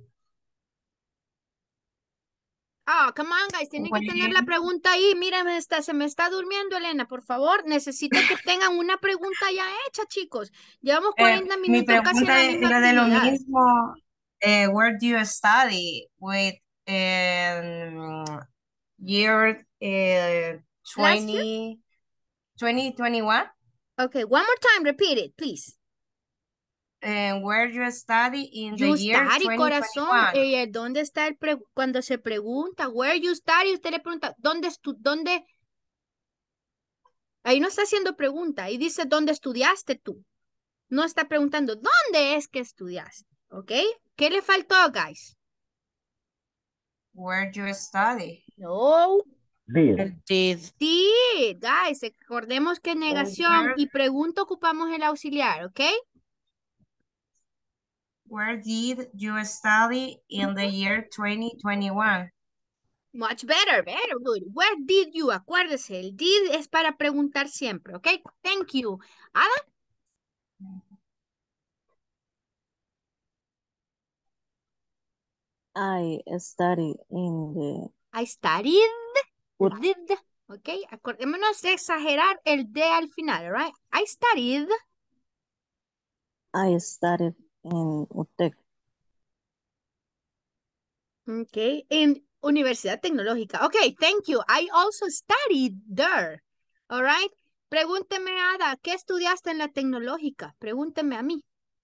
Oh, come on, guys. Tienen que tener la
when,
pregunta ahí. Mira, me está, se me está durmiendo, Elena. Por favor, necesito que tengan una pregunta ya hecha, chicos. Llevamos
eh,
cuarenta
mi
minutos casi en
pregunta
la misma
era de lo
actividad.
mismo. Eh, where do you study with um, year uh,
Last year?
twenty, twenty twenty-one?
Okay, one more time. Repeat it, please.
And where you study in the
You
year
study,
twenty
corazón.
twenty-one?
Eh, ¿dónde está el pre- cuando se pregunta where you study? Usted le pregunta ¿dónde estu dónde? Ahí no está haciendo pregunta. Ahí dice ¿dónde estudiaste tú? No está preguntando ¿dónde es que estudiaste? ¿Ok? ¿Qué le faltó, guys?
Where you study?
No.
El did.
Sí, guys. Recordemos que negación
Where,
y pregunta ocupamos el auxiliar, ¿ok?
where did you study in the year twenty twenty-one?
Much better, very good. Where did you? Acuérdese, el did es para preguntar siempre, ¿ok? Thank you. Ada?
I studied in the...
I studied. Did. Ok, acordémonos de exagerar el de al final, right? I studied.
I studied in UTEC.
Ok, en Universidad Tecnológica. Ok, thank you. I also studied there. All right. Pregúnteme, Ada, ¿qué estudiaste en la tecnológica? Pregúnteme a mí.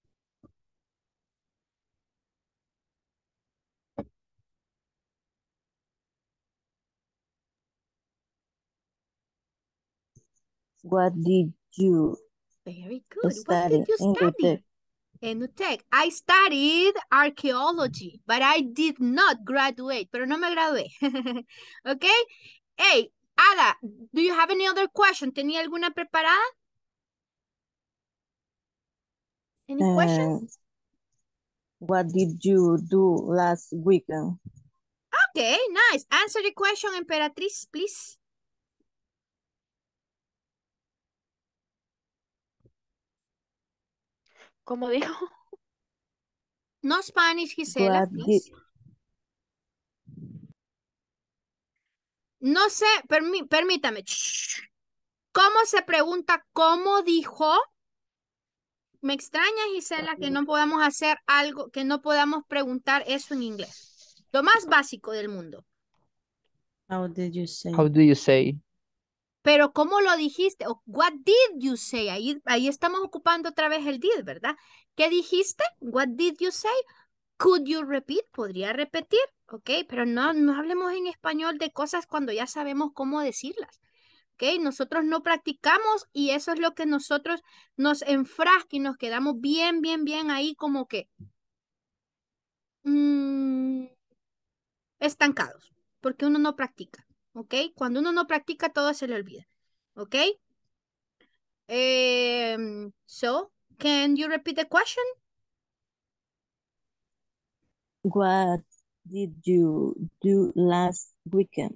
What did you
Very good. What
study
did you
in
study?
UTEC?
En UTEC. I studied archaeology, but I did not graduate. Pero no me gradué. Ok. Hey, Ada, do you have any other question? ¿Tenía alguna preparada? Any
Uh,
questions?
What did you do last weekend?
Okay, nice. Answer the question, Emperatriz, please.
¿Cómo dijo?
No Spanish, Gisela,
What
please.
did...
No sé, permí permítame. Shh. ¿Cómo se pregunta cómo dijo? Me extraña, Gisela, que no podamos hacer algo, que no podamos preguntar eso en inglés. Lo más básico del mundo.
How did you say?
How do you say?
Pero ¿cómo lo dijiste? O what did you say? Ahí, ahí estamos ocupando otra vez el did, ¿verdad? ¿Qué dijiste? What did you say? Could you repeat? Podría repetir, ¿ok? Pero no, no hablemos en español de cosas cuando ya sabemos cómo decirlas, ¿ok? Nosotros no practicamos y eso es lo que nosotros nos enfrasca y nos quedamos bien, bien, bien ahí como que mmm, estancados, porque uno no practica, ¿ok? Cuando uno no practica todo se le olvida, ¿ok? Um, so, can you repeat the question?
What did you do last weekend?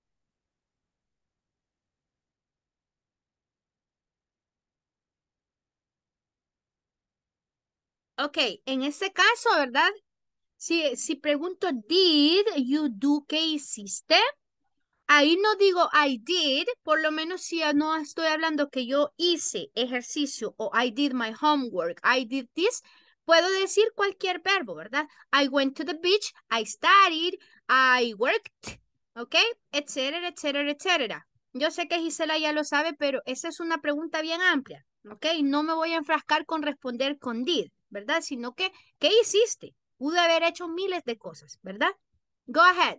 Ok, en ese caso, ¿verdad? Si, si pregunto, did you do, ¿qué hiciste? Ahí no digo I did, por lo menos si no estoy hablando que yo hice ejercicio o I did my homework, I did this, puedo decir cualquier verbo, ¿verdad? I went to the beach, I studied, I worked, ¿ok? Etcétera, etcétera, etcétera. Yo sé que Gisela ya lo sabe, pero esa es una pregunta bien amplia, ¿ok? No me voy a enfrascar con responder con did, ¿verdad? Sino que, ¿qué hiciste? Pude haber hecho miles de cosas, ¿verdad? Go ahead.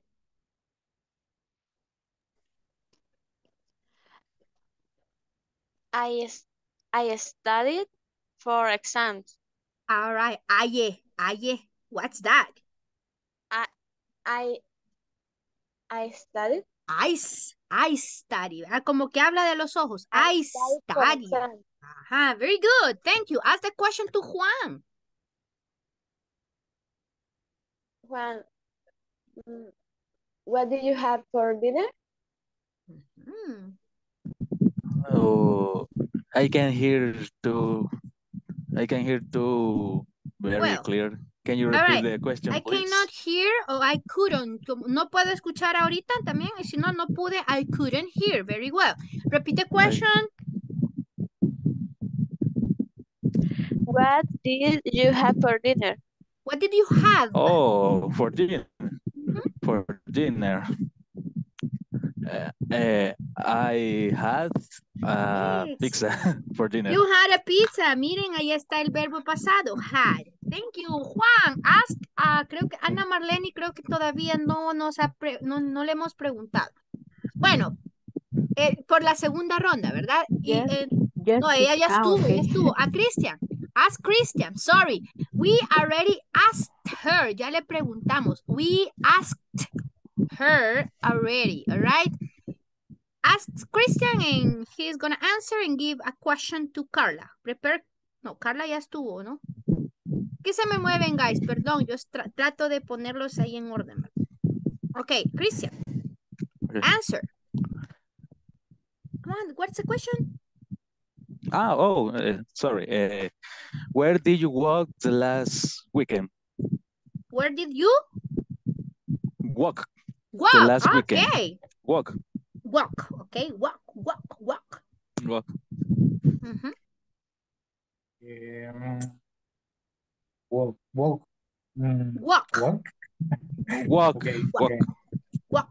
I, I studied for exams.
All right. Aye, aye. What's that?
I, I, I studied.
I, I study. Ah, como que habla de los ojos. I, I study. study. Ajá, very good. Thank you. Ask the question to Juan.
Juan, what do you have for dinner?
Mm-hmm.
Oh, I can hear two. I can hear two very
well,
clear. Can you repeat
right.
the question,
I
please?
cannot hear or I couldn't. No puedo escuchar ahorita también. Y si no, no pude. I couldn't hear. Very well. Repeat the question.
What did you have for dinner?
What did you have?
Oh, for dinner. Mm-hmm. For dinner. Uh, uh, I had a yes. pizza for dinner.
You had a pizza. Miren, ahí está el verbo pasado. Had. Thank you. Juan, ask, uh, creo que Ana Marlene, creo que todavía no nos ha pre no, no le hemos preguntado. Bueno, eh, por la segunda ronda, ¿verdad? Y,
Yes,
eh,
yes,
no, ella ya
ah,
estuvo,
okay.
ya estuvo. A Christian. Ask Christian. Sorry. We already asked her. Ya le preguntamos. We asked her already. All right? Ask Christian and he's gonna answer and give a question to Carla. Prepare. No, Carla ya estuvo, ¿no? ¿Qué se me mueven, guys? Perdón, yo tra trato de ponerlos ahí en orden. Ok, Christian. Answer. Come on, what's the question?
Ah, oh, uh, sorry. Uh, where did you walk the last weekend?
Where did you?
Walk.
Walk,
The last
okay.
weekend. Walk.
Walk, okay, walk, walk, walk.
Walk.
Mhm.
Um, walk, walk. Mm,
Walk.
walk.
Walk.
Okay,
Walk.
okay.
Walk.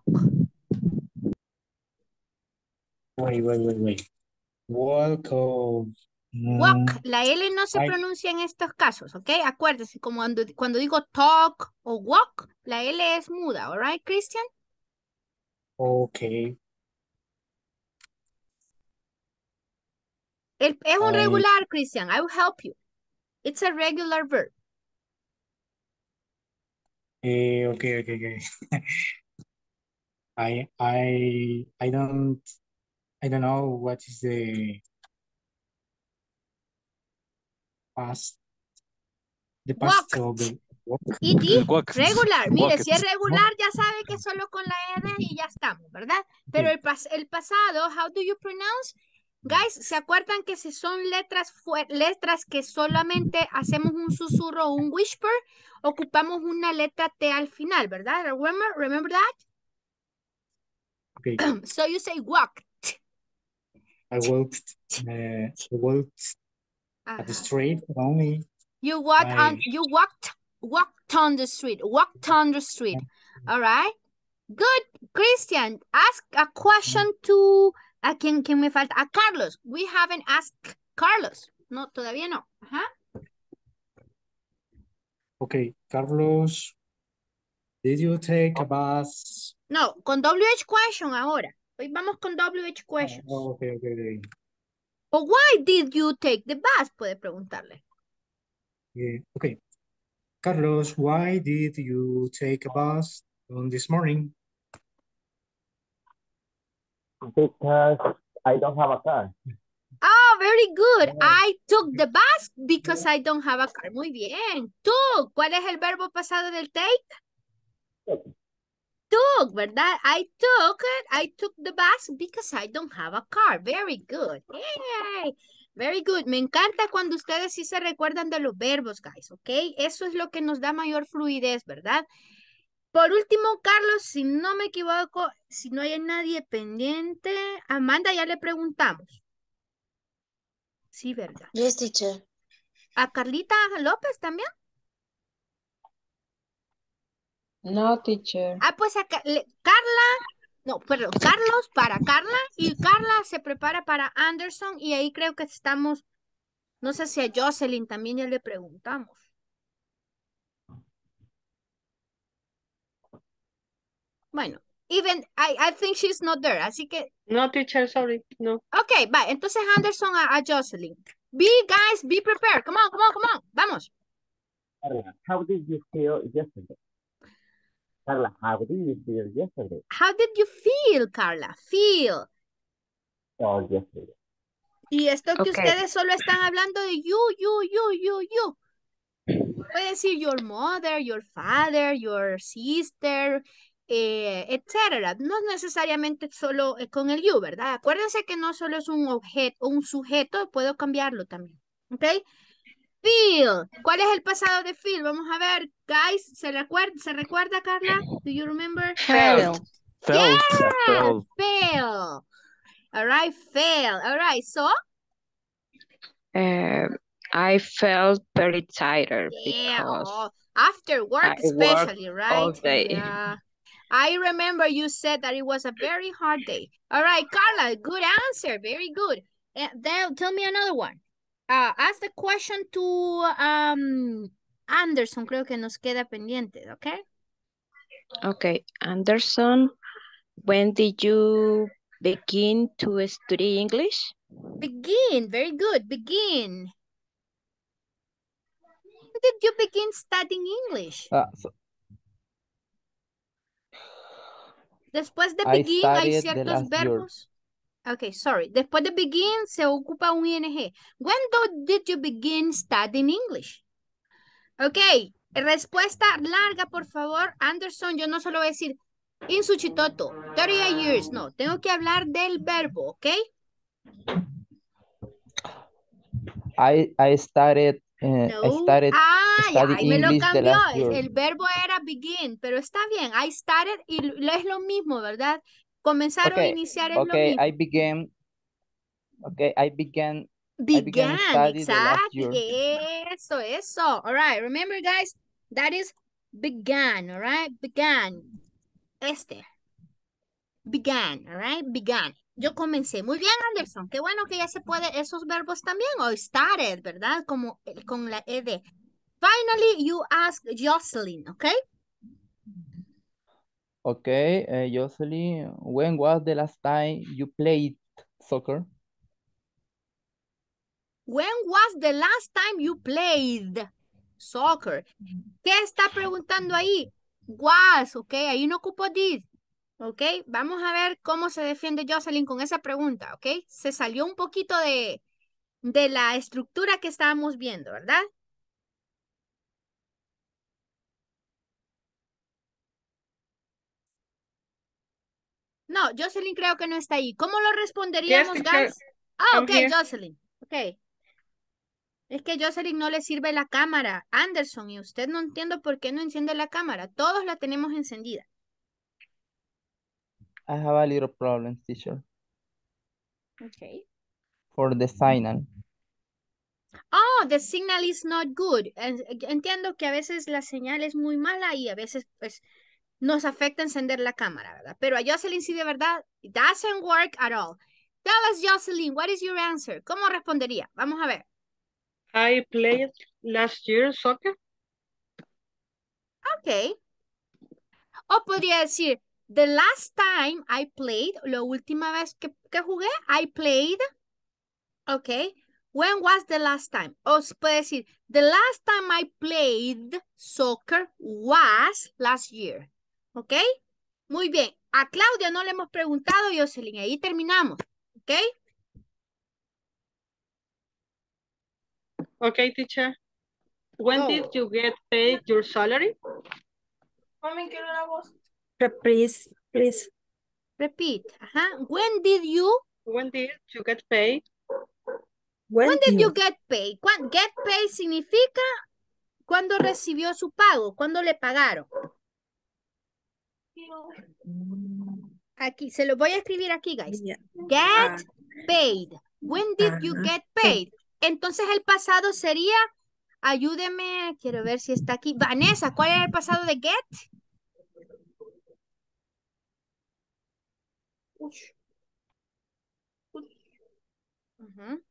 Wait, wait, wait, wait. Walk of...
Walk,
mm,
la L no se
I-
pronuncia en estos casos, ¿ok? Acuérdese, como cuando, cuando digo talk o walk, la L es muda, all right, Christian?
okay.
El- es un
I,
regular, Christian, I will help you. It's a regular verb.
eh, okay, okay, okay. I, I, I don't, I don't know what is the past, the past of the walk.
E D,
Walk.
regular. Mire,
Walk.
si es regular, ya sabe que solo con la R y ya estamos, ¿verdad? Pero el, pas- el pasado, how do you pronounce? Guys, ¿se acuerdan que si son letras, fue- letras que solamente hacemos un susurro o un whisper, ocupamos una letra T al final, ¿verdad? Remember, remember that?
Okay,
So you say walk.
I walked, uh, I walked at the
Ajá.
street only.
You walked
I,
on, you walked, walked on the street, walked on the street. All right. Good. Christian, ask a question to, ¿a quién, quién me falta? A Carlos. We haven't asked Carlos. No, todavía no. Ajá.
okay, Carlos, did you take a bus?
No, con W H question ahora. Hoy vamos con W H questions.
Oh, okay, okay, okay.
O why did you take the bus? Puede preguntarle.
Yeah, okay. Carlos, why did you take a bus on this morning?
Because I don't have a car.
Oh, very good. I took the bus because I don't have a car. Muy bien. Took. ¿Cuál es el verbo pasado del take? Took, ¿verdad? I took it. I took the bus because I don't have a car. Very good. Yay. Very good. Me encanta cuando ustedes sí se recuerdan de los verbos, guys, ¿ok? Eso es lo que nos da mayor fluidez, ¿verdad? Por último, Carlos, si no me equivoco, si no hay nadie pendiente, Amanda ya le preguntamos. Sí, ¿verdad?
Yes, teacher.
¿A Carlita López también?
No, teacher.
Ah, pues a Ca- le- Carla, no, perdón, Carlos para Carla y Carla se prepara para Anderson y ahí creo que estamos, no sé si a Jocelyn también ya le preguntamos. Bueno, even, I, I think she's not there, así que...
No, teacher, sorry, no.
Ok, va, entonces Anderson a, a Jocelyn. Be, guys, be prepared. Come on, come on, come on. Vamos.
Carla, how did you feel yesterday? Carla, how did you feel yesterday?
How did you feel, Carla? Feel.
Oh, yesterday.
Y esto que
Okay.
ustedes solo están hablando de you, you, you, you, you. Puede decir your mother, your father, your sister, eh, etcétera. No es necesariamente solo eh, con el you, ¿verdad? Acuérdense que no solo es un objeto, un sujeto, puedo cambiarlo también. ¿Ok? Feel. ¿Cuál es el pasado de feel? Vamos a ver, guys. ¿Se recuerda, ¿se recuerda, Carla? Do you remember?
Felt.
Felt.
Yeah,
Felt.
fail. All right, fail. All right, so?
Uh, I felt very tired
Yeah,
because
oh, after work
I
especially,
worked
right?
all day.
Yeah. I remember you said that it was a very hard day. All right, Carla, good answer. Very good. And then tell me another one. Uh, ask the question to um Anderson, creo que nos queda pendiente, okay?
Okay, Anderson, when did you begin to study English?
Begin, very good, begin. When did you begin studying English?
Uh, so
Después de
I
begin hay
started the
ciertos
last year.
verbos. Okay, sorry. Después de begin se ocupa un ing. When do, did you begin studying English? Ok, respuesta larga, por favor. Anderson, yo no solo voy a decir In Suchitoto, thirty-eight years. No, tengo que hablar del verbo, ¿ok?
I, I started, uh, I
No.
started
Ay,
study
ay, me lo
English the
cambió.
last
Es-
year.
El verbo era begin, pero está bien. I started y lo- es lo mismo, ¿verdad? Comenzar o
Okay,
iniciar es lo
okay, I
mismo.
began, okay, I began, I began
Began,
study the last
exactly.
year.
Eso, eso. All right, remember guys, that is began, all right? Began. Este. Began, all right? Began. Yo comencé. Muy bien, Anderson. Qué bueno que ya se puede esos verbos también. O started, ¿verdad? Como eh, con la ed. Finally, you ask Jocelyn, okay?
Okay, uh, Jocelyn, when was the last time you played soccer?
When was the last time you played soccer? ¿Qué está preguntando ahí? Was, ok, ahí no ocupo did. Ok, vamos a ver cómo se defiende Jocelyn con esa pregunta, ok. Se salió un poquito de, de la estructura que estábamos viendo, ¿verdad? No, Jocelyn creo que no está ahí. ¿Cómo lo responderíamos,
Yes, teacher.
guys? Ah,
I'm
ok,
here.
Jocelyn. Ok. Es que Jocelyn no le sirve la cámara. Anderson, y usted no entiendo por qué no enciende la cámara. Todos la tenemos encendida.
I have a little problem, teacher,
Ok.
for the signal.
Oh, the signal is not good. En- Entiendo que a veces la señal es muy mala y a veces pues nos afecta encender la cámara, ¿verdad? Pero a Jocelyn sí de verdad, it doesn't work at all. Tell us, Jocelyn, what is your answer? ¿Cómo respondería? Vamos a ver.
I played last year soccer.
Ok. O podría decir, the last time I played, la última vez que, que jugué, I played. Ok. When was the last time? O se puede decir, the last time I played soccer was last year. ¿Ok? Muy bien. A Claudia no le hemos preguntado, Jocelyn. Ahí terminamos. ¿Ok?
Okay, teacher. When
Go.
did you get paid your salary?
Please, please.
Repeat. Ajá. When did you?
When did you get paid?
When,
When did
you,
you get paid? Cuan- Get paid significa cuando recibió su pago, cuando le pagaron. Aquí, se lo voy a escribir aquí, guys.
yeah.
Get
Ah,
paid. When did you
ah,
get
sí.
paid? Entonces el pasado sería, ayúdeme, quiero ver si está aquí. Vanessa, ¿cuál era el pasado de get? Ujú.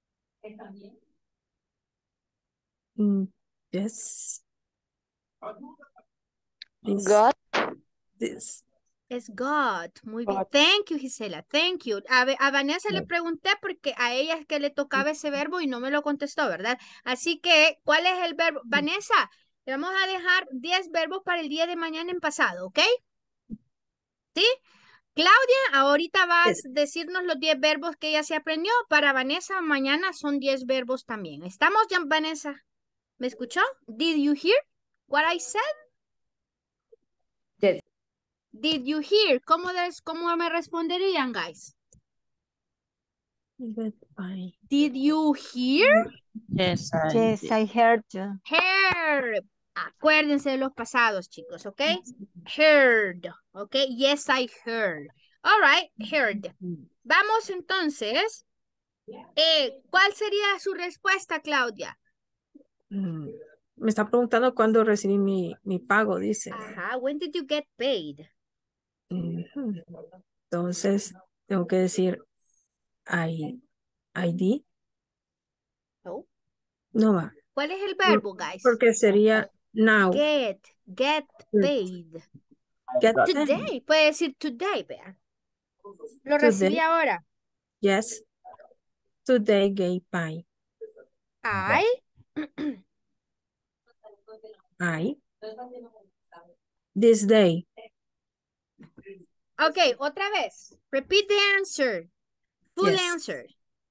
Mm, yes. This,
Got.
this.
Es got. Muy bien.
Got.
Thank you, Gisela. Thank you. A, Ve- a Vanessa le pregunté porque a ella es que le tocaba ese verbo y no me lo contestó, ¿verdad? Así que, ¿cuál es el verbo? Vanessa, le vamos a dejar diez verbos para el día de mañana en pasado, ¿ok? ¿Sí? Claudia, ahorita vas
Yes.
a decirnos los diez verbos que ella se aprendió. Para Vanessa, mañana son diez verbos también. ¿Estamos ya, Vanessa? ¿Me escuchó? Did you hear what I said?
Yes.
Did you hear? ¿Cómo, des- cómo me responderían, guys?
Goodbye.
Did you hear?
Yes, I
Yes,
did.
I heard you.
Heard. Acuérdense de los pasados, chicos, ¿ok? Heard, ¿ok? Yes, I heard. All right, heard. Vamos entonces. Eh, ¿cuál sería su respuesta, Claudia?
Mm, Me está preguntando cuándo recibí mi, mi pago, dice.
Ajá, when did you get paid?
Ujú. Entonces, tengo que decir I, I did.
No.
No va.
¿Cuál es el
Mm,
verbo, guys?
Porque sería now.
Get, get paid.
Get
Today, puede decir today, vean. Lo recibí
today.
ahora.
Yes. Today gay pie.
I.
I. This day.
Ok, otra vez. Repeat the answer. Full
Yes.
answer.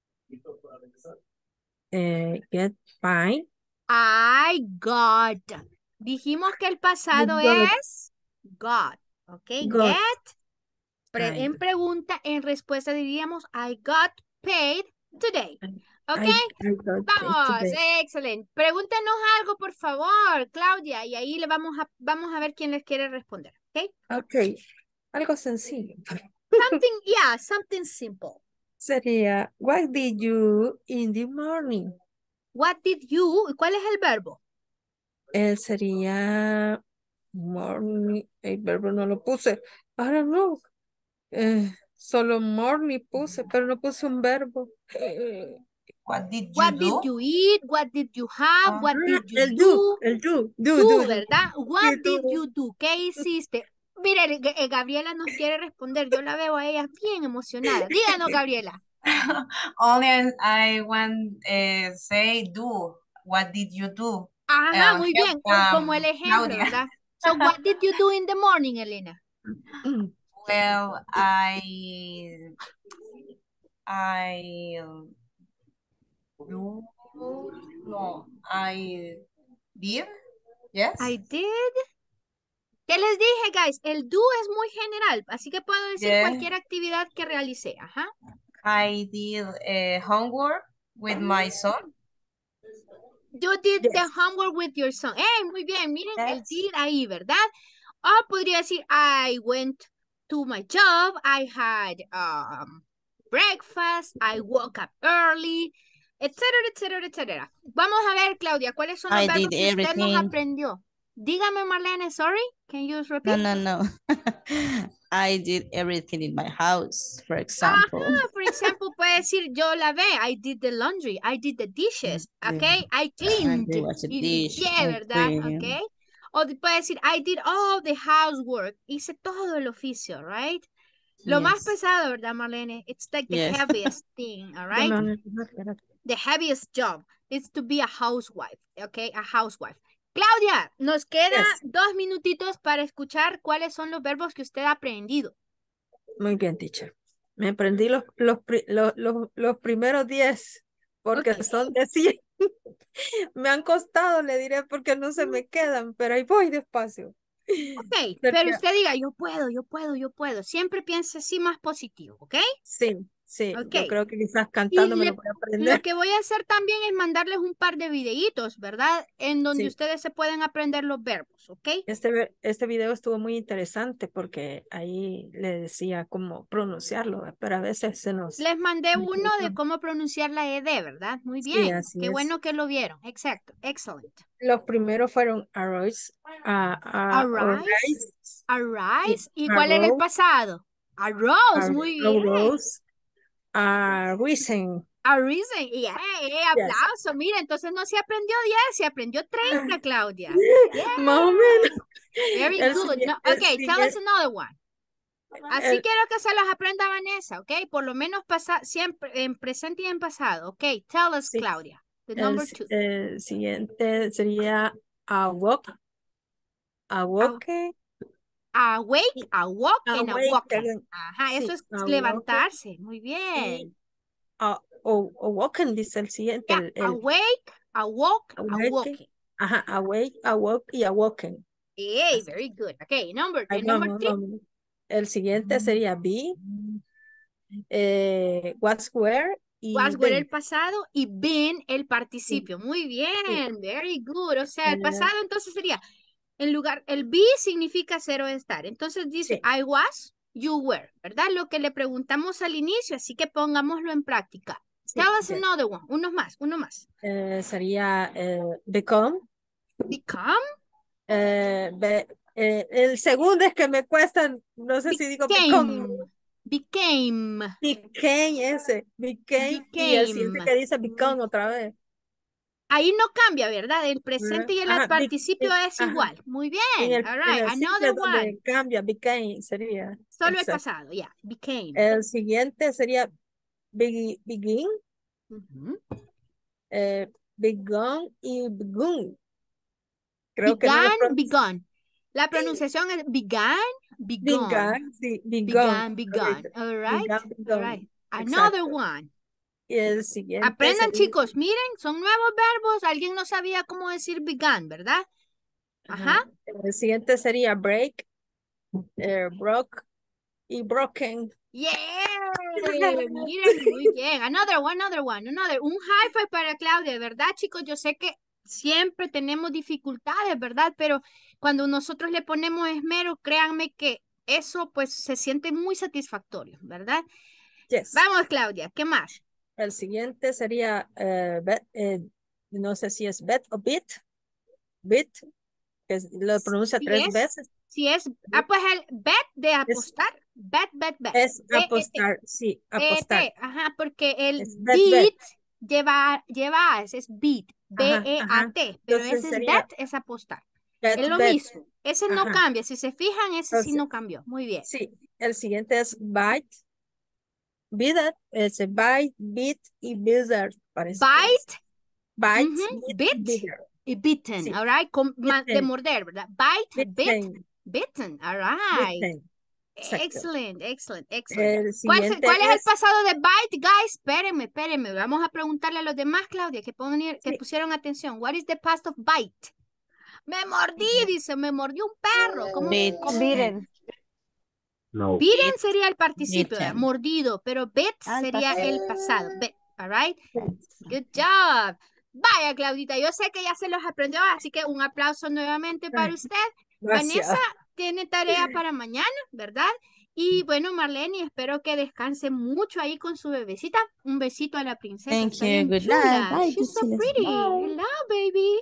Eh, get pie.
I got. Dijimos que el pasado
I got.
es got. Ok,
Got.
get. Pre-
I,
en pregunta, en respuesta diríamos I got paid today. Ok,
I, I got paid
vamos,
today.
excelente. Pregúntenos algo, por favor, Claudia, y ahí le vamos a, vamos a ver quién les quiere responder. Ok,
Ok, algo sencillo.
something, yeah, something simple.
Sería, what did you in the morning?
What did you, ¿cuál es el verbo?
Eh, sería morning, el verbo no lo puse. Ahora no. Eh, solo morning puse, pero no puse un verbo. Eh,
What did you
What did
do?
you eat? What did you have? What
Ah,
did you
el do,
do?
el do, do,
Tú,
do, do.
¿verdad? What
Sí,
did
do.
you do? ¿Qué hiciste? Mire, G- eh, Gabriela nos quiere responder. Yo la veo a ella bien emocionada. Díganos, Gabriela.
Only I, I want uh, say do. What did you do?
Ajá,
Uh,
muy
help,
bien. O- Como el
um,
ejemplo,
Claudia.
¿verdad? So, what did you do in the morning, Elena?
Well, I I do no I did. Yes.
I did. ¿Qué les dije, guys? El do es muy general, así que puedo decir
Yeah.
cualquier actividad que realicé. Ajá.
I did uh, homework with my son.
You did the
Yes.
homework with your son. Eh, muy bien, miren el
Yes.
did ahí, ¿verdad? O podría decir, I went to my job, I had um, breakfast, I woke up early, etcétera, etcétera, etcétera. Vamos a ver, Claudia, ¿cuáles son los
I
verbos
did
que usted nos
everything.
aprendió? Dígame, Marlene, sorry, can you
No,
repeat?
no, no. I did everything in my house, for example.
Ajá, por ejemplo, puede decir, yo lavé, I did the laundry, I did the dishes, okay, I
I
cleaned,
did wash the
y
dish,
limpié,
I
¿verdad?
clean.
Okay. O de- puede decir, I did all the housework, hice todo el oficio, right? Lo más
Yes.
pesado, ¿verdad, Marlene? It's like the
Yes.
heaviest thing, all right?
Dame una- espérate.
The heaviest job is to be a housewife, okay? A housewife. Claudia, nos queda
Yes.
dos minutitos para escuchar cuáles son los verbos que usted ha aprendido.
Muy bien, teacher. Me aprendí los, los, pri- los, los, los primeros diez porque
Ok.
son de cien. Me han costado, le diré, porque no se me quedan, pero ahí voy despacio.
Ok, pero
Sería-
usted diga, yo puedo, yo puedo, yo puedo. Siempre piense así más positivo, ¿ok?
Sí, sí,
Ok.
yo creo que quizás
Y
cantando me
le-
lo voy a
lo
aprender.
que voy a hacer también es mandarles un par de videitos, ¿verdad? En donde
Sí.
ustedes se pueden aprender los verbos, ¿ok?
Este, ve- este video estuvo muy interesante porque ahí le decía cómo pronunciarlo, pero a veces se nos...
Les mandé uno de cómo pronunciar la E D, ¿verdad? Muy
Sí,
bien.
así
Qué
es.
bueno que lo vieron. Exacto. Excellent.
Los primeros fueron arroz, a, a,
Arise. Arise. ¿Y
y
cuál era el
arroz,
pasado? Arose. Muy bien.
arroz, arisen.
Arisen. Y eh, eh, aplauso. Mira, entonces no se aprendió diez, se aprendió treinta, Claudia. Yeah.
Más o menos.
Very
El
good.
sigue-
No,
el
okay, tell us
siguiente-
another one. Así
el-
quiero que se los aprenda Vanessa, ¿ok? Por lo menos pasa, siempre en presente y en pasado. Ok, tell us,
Sí.
Claudia. The
el,
number
si-
two.
el siguiente sería awoke, awoke,
Awake, awoke, and
awake,
awoken.
again.
Ajá,
Sí,
eso es
awoken.
levantarse. Muy
y
bien.
a- o- awoken dice el siguiente.
Yeah,
el, el
awake, awoke,
awake,
awoken.
ajá, awake, awoke y awoken.
Hey, very good. Okay, number,
Ahí
the number
vamos,
three.
vamos. El siguiente sería be, eh, was, where y
Was were
been.
el pasado y been el participio. Muy bien, very good. O sea, el
Eh,
pasado entonces sería, en lugar, el be significa ser o estar. Entonces dice,
Sí.
I was, you were, ¿verdad? Lo que le preguntamos al inicio, así que pongámoslo en práctica.
Sí,
Tell us
yes.
another one, uno más, uno más.
Eh, sería eh, become.
Become,
Eh, be- eh, el segundo es que me cuesta, no sé si digo become.
became, became,
Became ese, became, y el siguiente
became.
que dice become otra vez.
Ahí no cambia, ¿verdad? El presente y el
Ajá, be-
participio
be-
es
ajá.
igual. Muy
En
bien.
el,
All
en
right,
el simple
another
donde
one.
cambia, became sería.
Solo el
Exacto.
pasado, ya, became.
El siguiente sería be- begin,
Ujú.
eh, begun y begun. Creo que no lo
Began,
pronuncio.
begun. La pronunciación es began, begun.
Began, sí, begun.
Began, begun.
Correcto.
All right,
Began,
all
begun.
right. Another
Exacto.
one.
Y el siguiente
Aprendan,
sería,
chicos, miren, son nuevos verbos. Alguien no sabía cómo decir began, ¿verdad? Ajá.
ajá, el siguiente sería break, eh, broke y broken.
Yeah, miren, muy bien. Another one, another one, another. Un high five para Claudia, ¿verdad, chicos? Yo sé que siempre tenemos dificultades, ¿verdad? Pero cuando nosotros le ponemos esmero, créanme que eso pues se siente muy satisfactorio, ¿verdad?
Yes.
Vamos, Claudia, ¿qué más?
El siguiente sería, eh, bet, eh, no sé si es bet o bit. Bit, que es- lo pronuncia
Si
tres
es,
veces.
si es, ah, pues el bet de apostar, bet, bet, bet.
Es
B E T,
apostar, sí, apostar.
E T, ajá, porque el
Es bet, bet.
beat lleva, lleva A, ese es beat,
Ajá,
B E A
ajá.
T, pero
Entonces
ese es
sería
bet, es apostar.
bet,
Es lo
bet.
mismo, ese no
Ajá.
cambia, si se fijan, ese sí
Entonces,
no cambió, muy bien.
sí, el siguiente es bite. Bidder, es bite, bit y bidder. Parece que es.
Bite,
Bite,
ujú,
bit,
bit
y bidder.
y bitten,
Sí.
all right, con, ma- de
Bitten,
morder, ¿verdad? Bite, bit,
bitten,
bitten, all right.
bitten. Exacto.
Excellent, excellent, excellent.
El
¿Cuál, se-
siguiente
cuál es el
es,
pasado de bite, guys? Espérenme, espérenme. Vamos a preguntarle a los demás, Claudia, que, poner- que
sí,
pusieron atención. What is the past of bite? Me mordí, dice, me mordió un perro. ¿Cómo?
Bit.
cómo?
Bitten.
No.
Bitten sería el participio, ¿verdad?
Bitten.
Mordido, pero bit
Ah, el
sería
pasado.
el pasado. Bit, all right?
bit.
Good job. Vaya, Claudita, yo sé que ya se los aprendió, así que un aplauso nuevamente para usted.
Gracias.
Vanessa tiene tarea para mañana, ¿verdad? Y bueno, Marlene, espero que descanse mucho ahí con su bebecita. Un besito a la princesa.
Thank
Está
you.
bien
Good
chula.
night. Bye,
She's so
Gutsiles.
pretty.
Bye.
Hello, baby.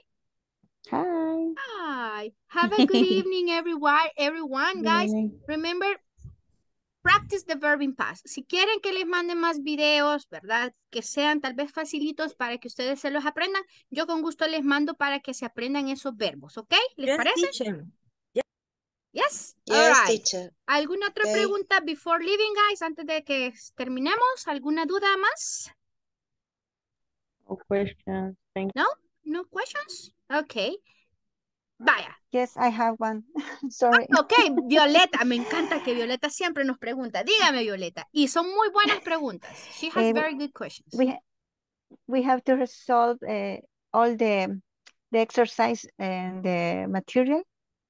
Hi.
Hi. Have a good evening, everyone. Everyone, guys. Remember, practice the verb in past. Si quieren que les mande más videos, ¿verdad? Que sean tal vez facilitos para que ustedes se los aprendan, yo con gusto les mando para que se aprendan esos verbos, ¿ok? ¿Les
Yes,
parece?
teacher.
Yes. All
Yes,
right.
teacher.
¿Alguna otra
Okay.
pregunta before leaving, guys? Antes de que terminemos, ¿alguna duda más?
No questions. Thank
No? No questions? Okay. Vaya.
Yes, I have one. Sorry.
Ok, Violeta, me encanta que Violeta siempre nos pregunta. Dígame, Violeta. Y son muy buenas preguntas. She has
Eh,
very good questions.
we ha- we have to resolve uh, all the the exercise and the material.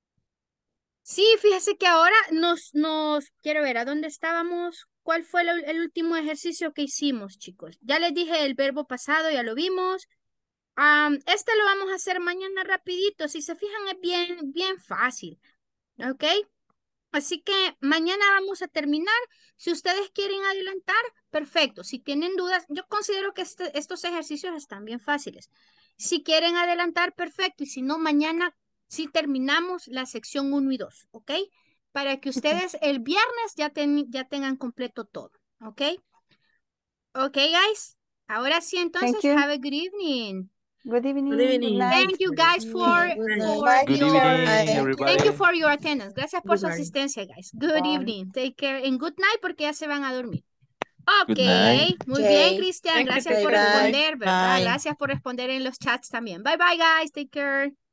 Sí, fíjese que ahora nos, nos, quiero ver, ¿a dónde estábamos? ¿Cuál fue el, el último ejercicio que hicimos, chicos? Ya les dije el verbo pasado, ya lo vimos. Am, este lo vamos a hacer mañana rapidito. Si se fijan, es bien, bien fácil. ¿Ok? Así que mañana vamos a terminar. Si ustedes quieren adelantar, perfecto. Si tienen dudas, yo considero que este- estos ejercicios están bien fáciles. Si quieren adelantar, perfecto. Y si no, mañana sí terminamos la sección uno y dos, ¿ok? Para que ustedes el viernes ya, ten- ya tengan completo todo, ¿ok? Ok, guys. Ahora sí, entonces,
Thank you.
have a good evening.
Good evening.
Good evening.
night.
Thank you guys for,
Good night.
for
Bye,
Good
your,
evening,
Bye.
thank you
everybody.
for your attendance. Gracias por su
Goodbye.
asistencia, guys. Good
Bye.
evening. Take care and good night porque ya se van a dormir.
Good
Ok,
night.
muy bien,
Okay.
Cristian.
Thank you,
Gracias
Bye
por
teacher. Good
bye.
night.
responder, ¿verdad?
Bye.
Gracias por responder en los chats también. Bye bye, guys. Take care.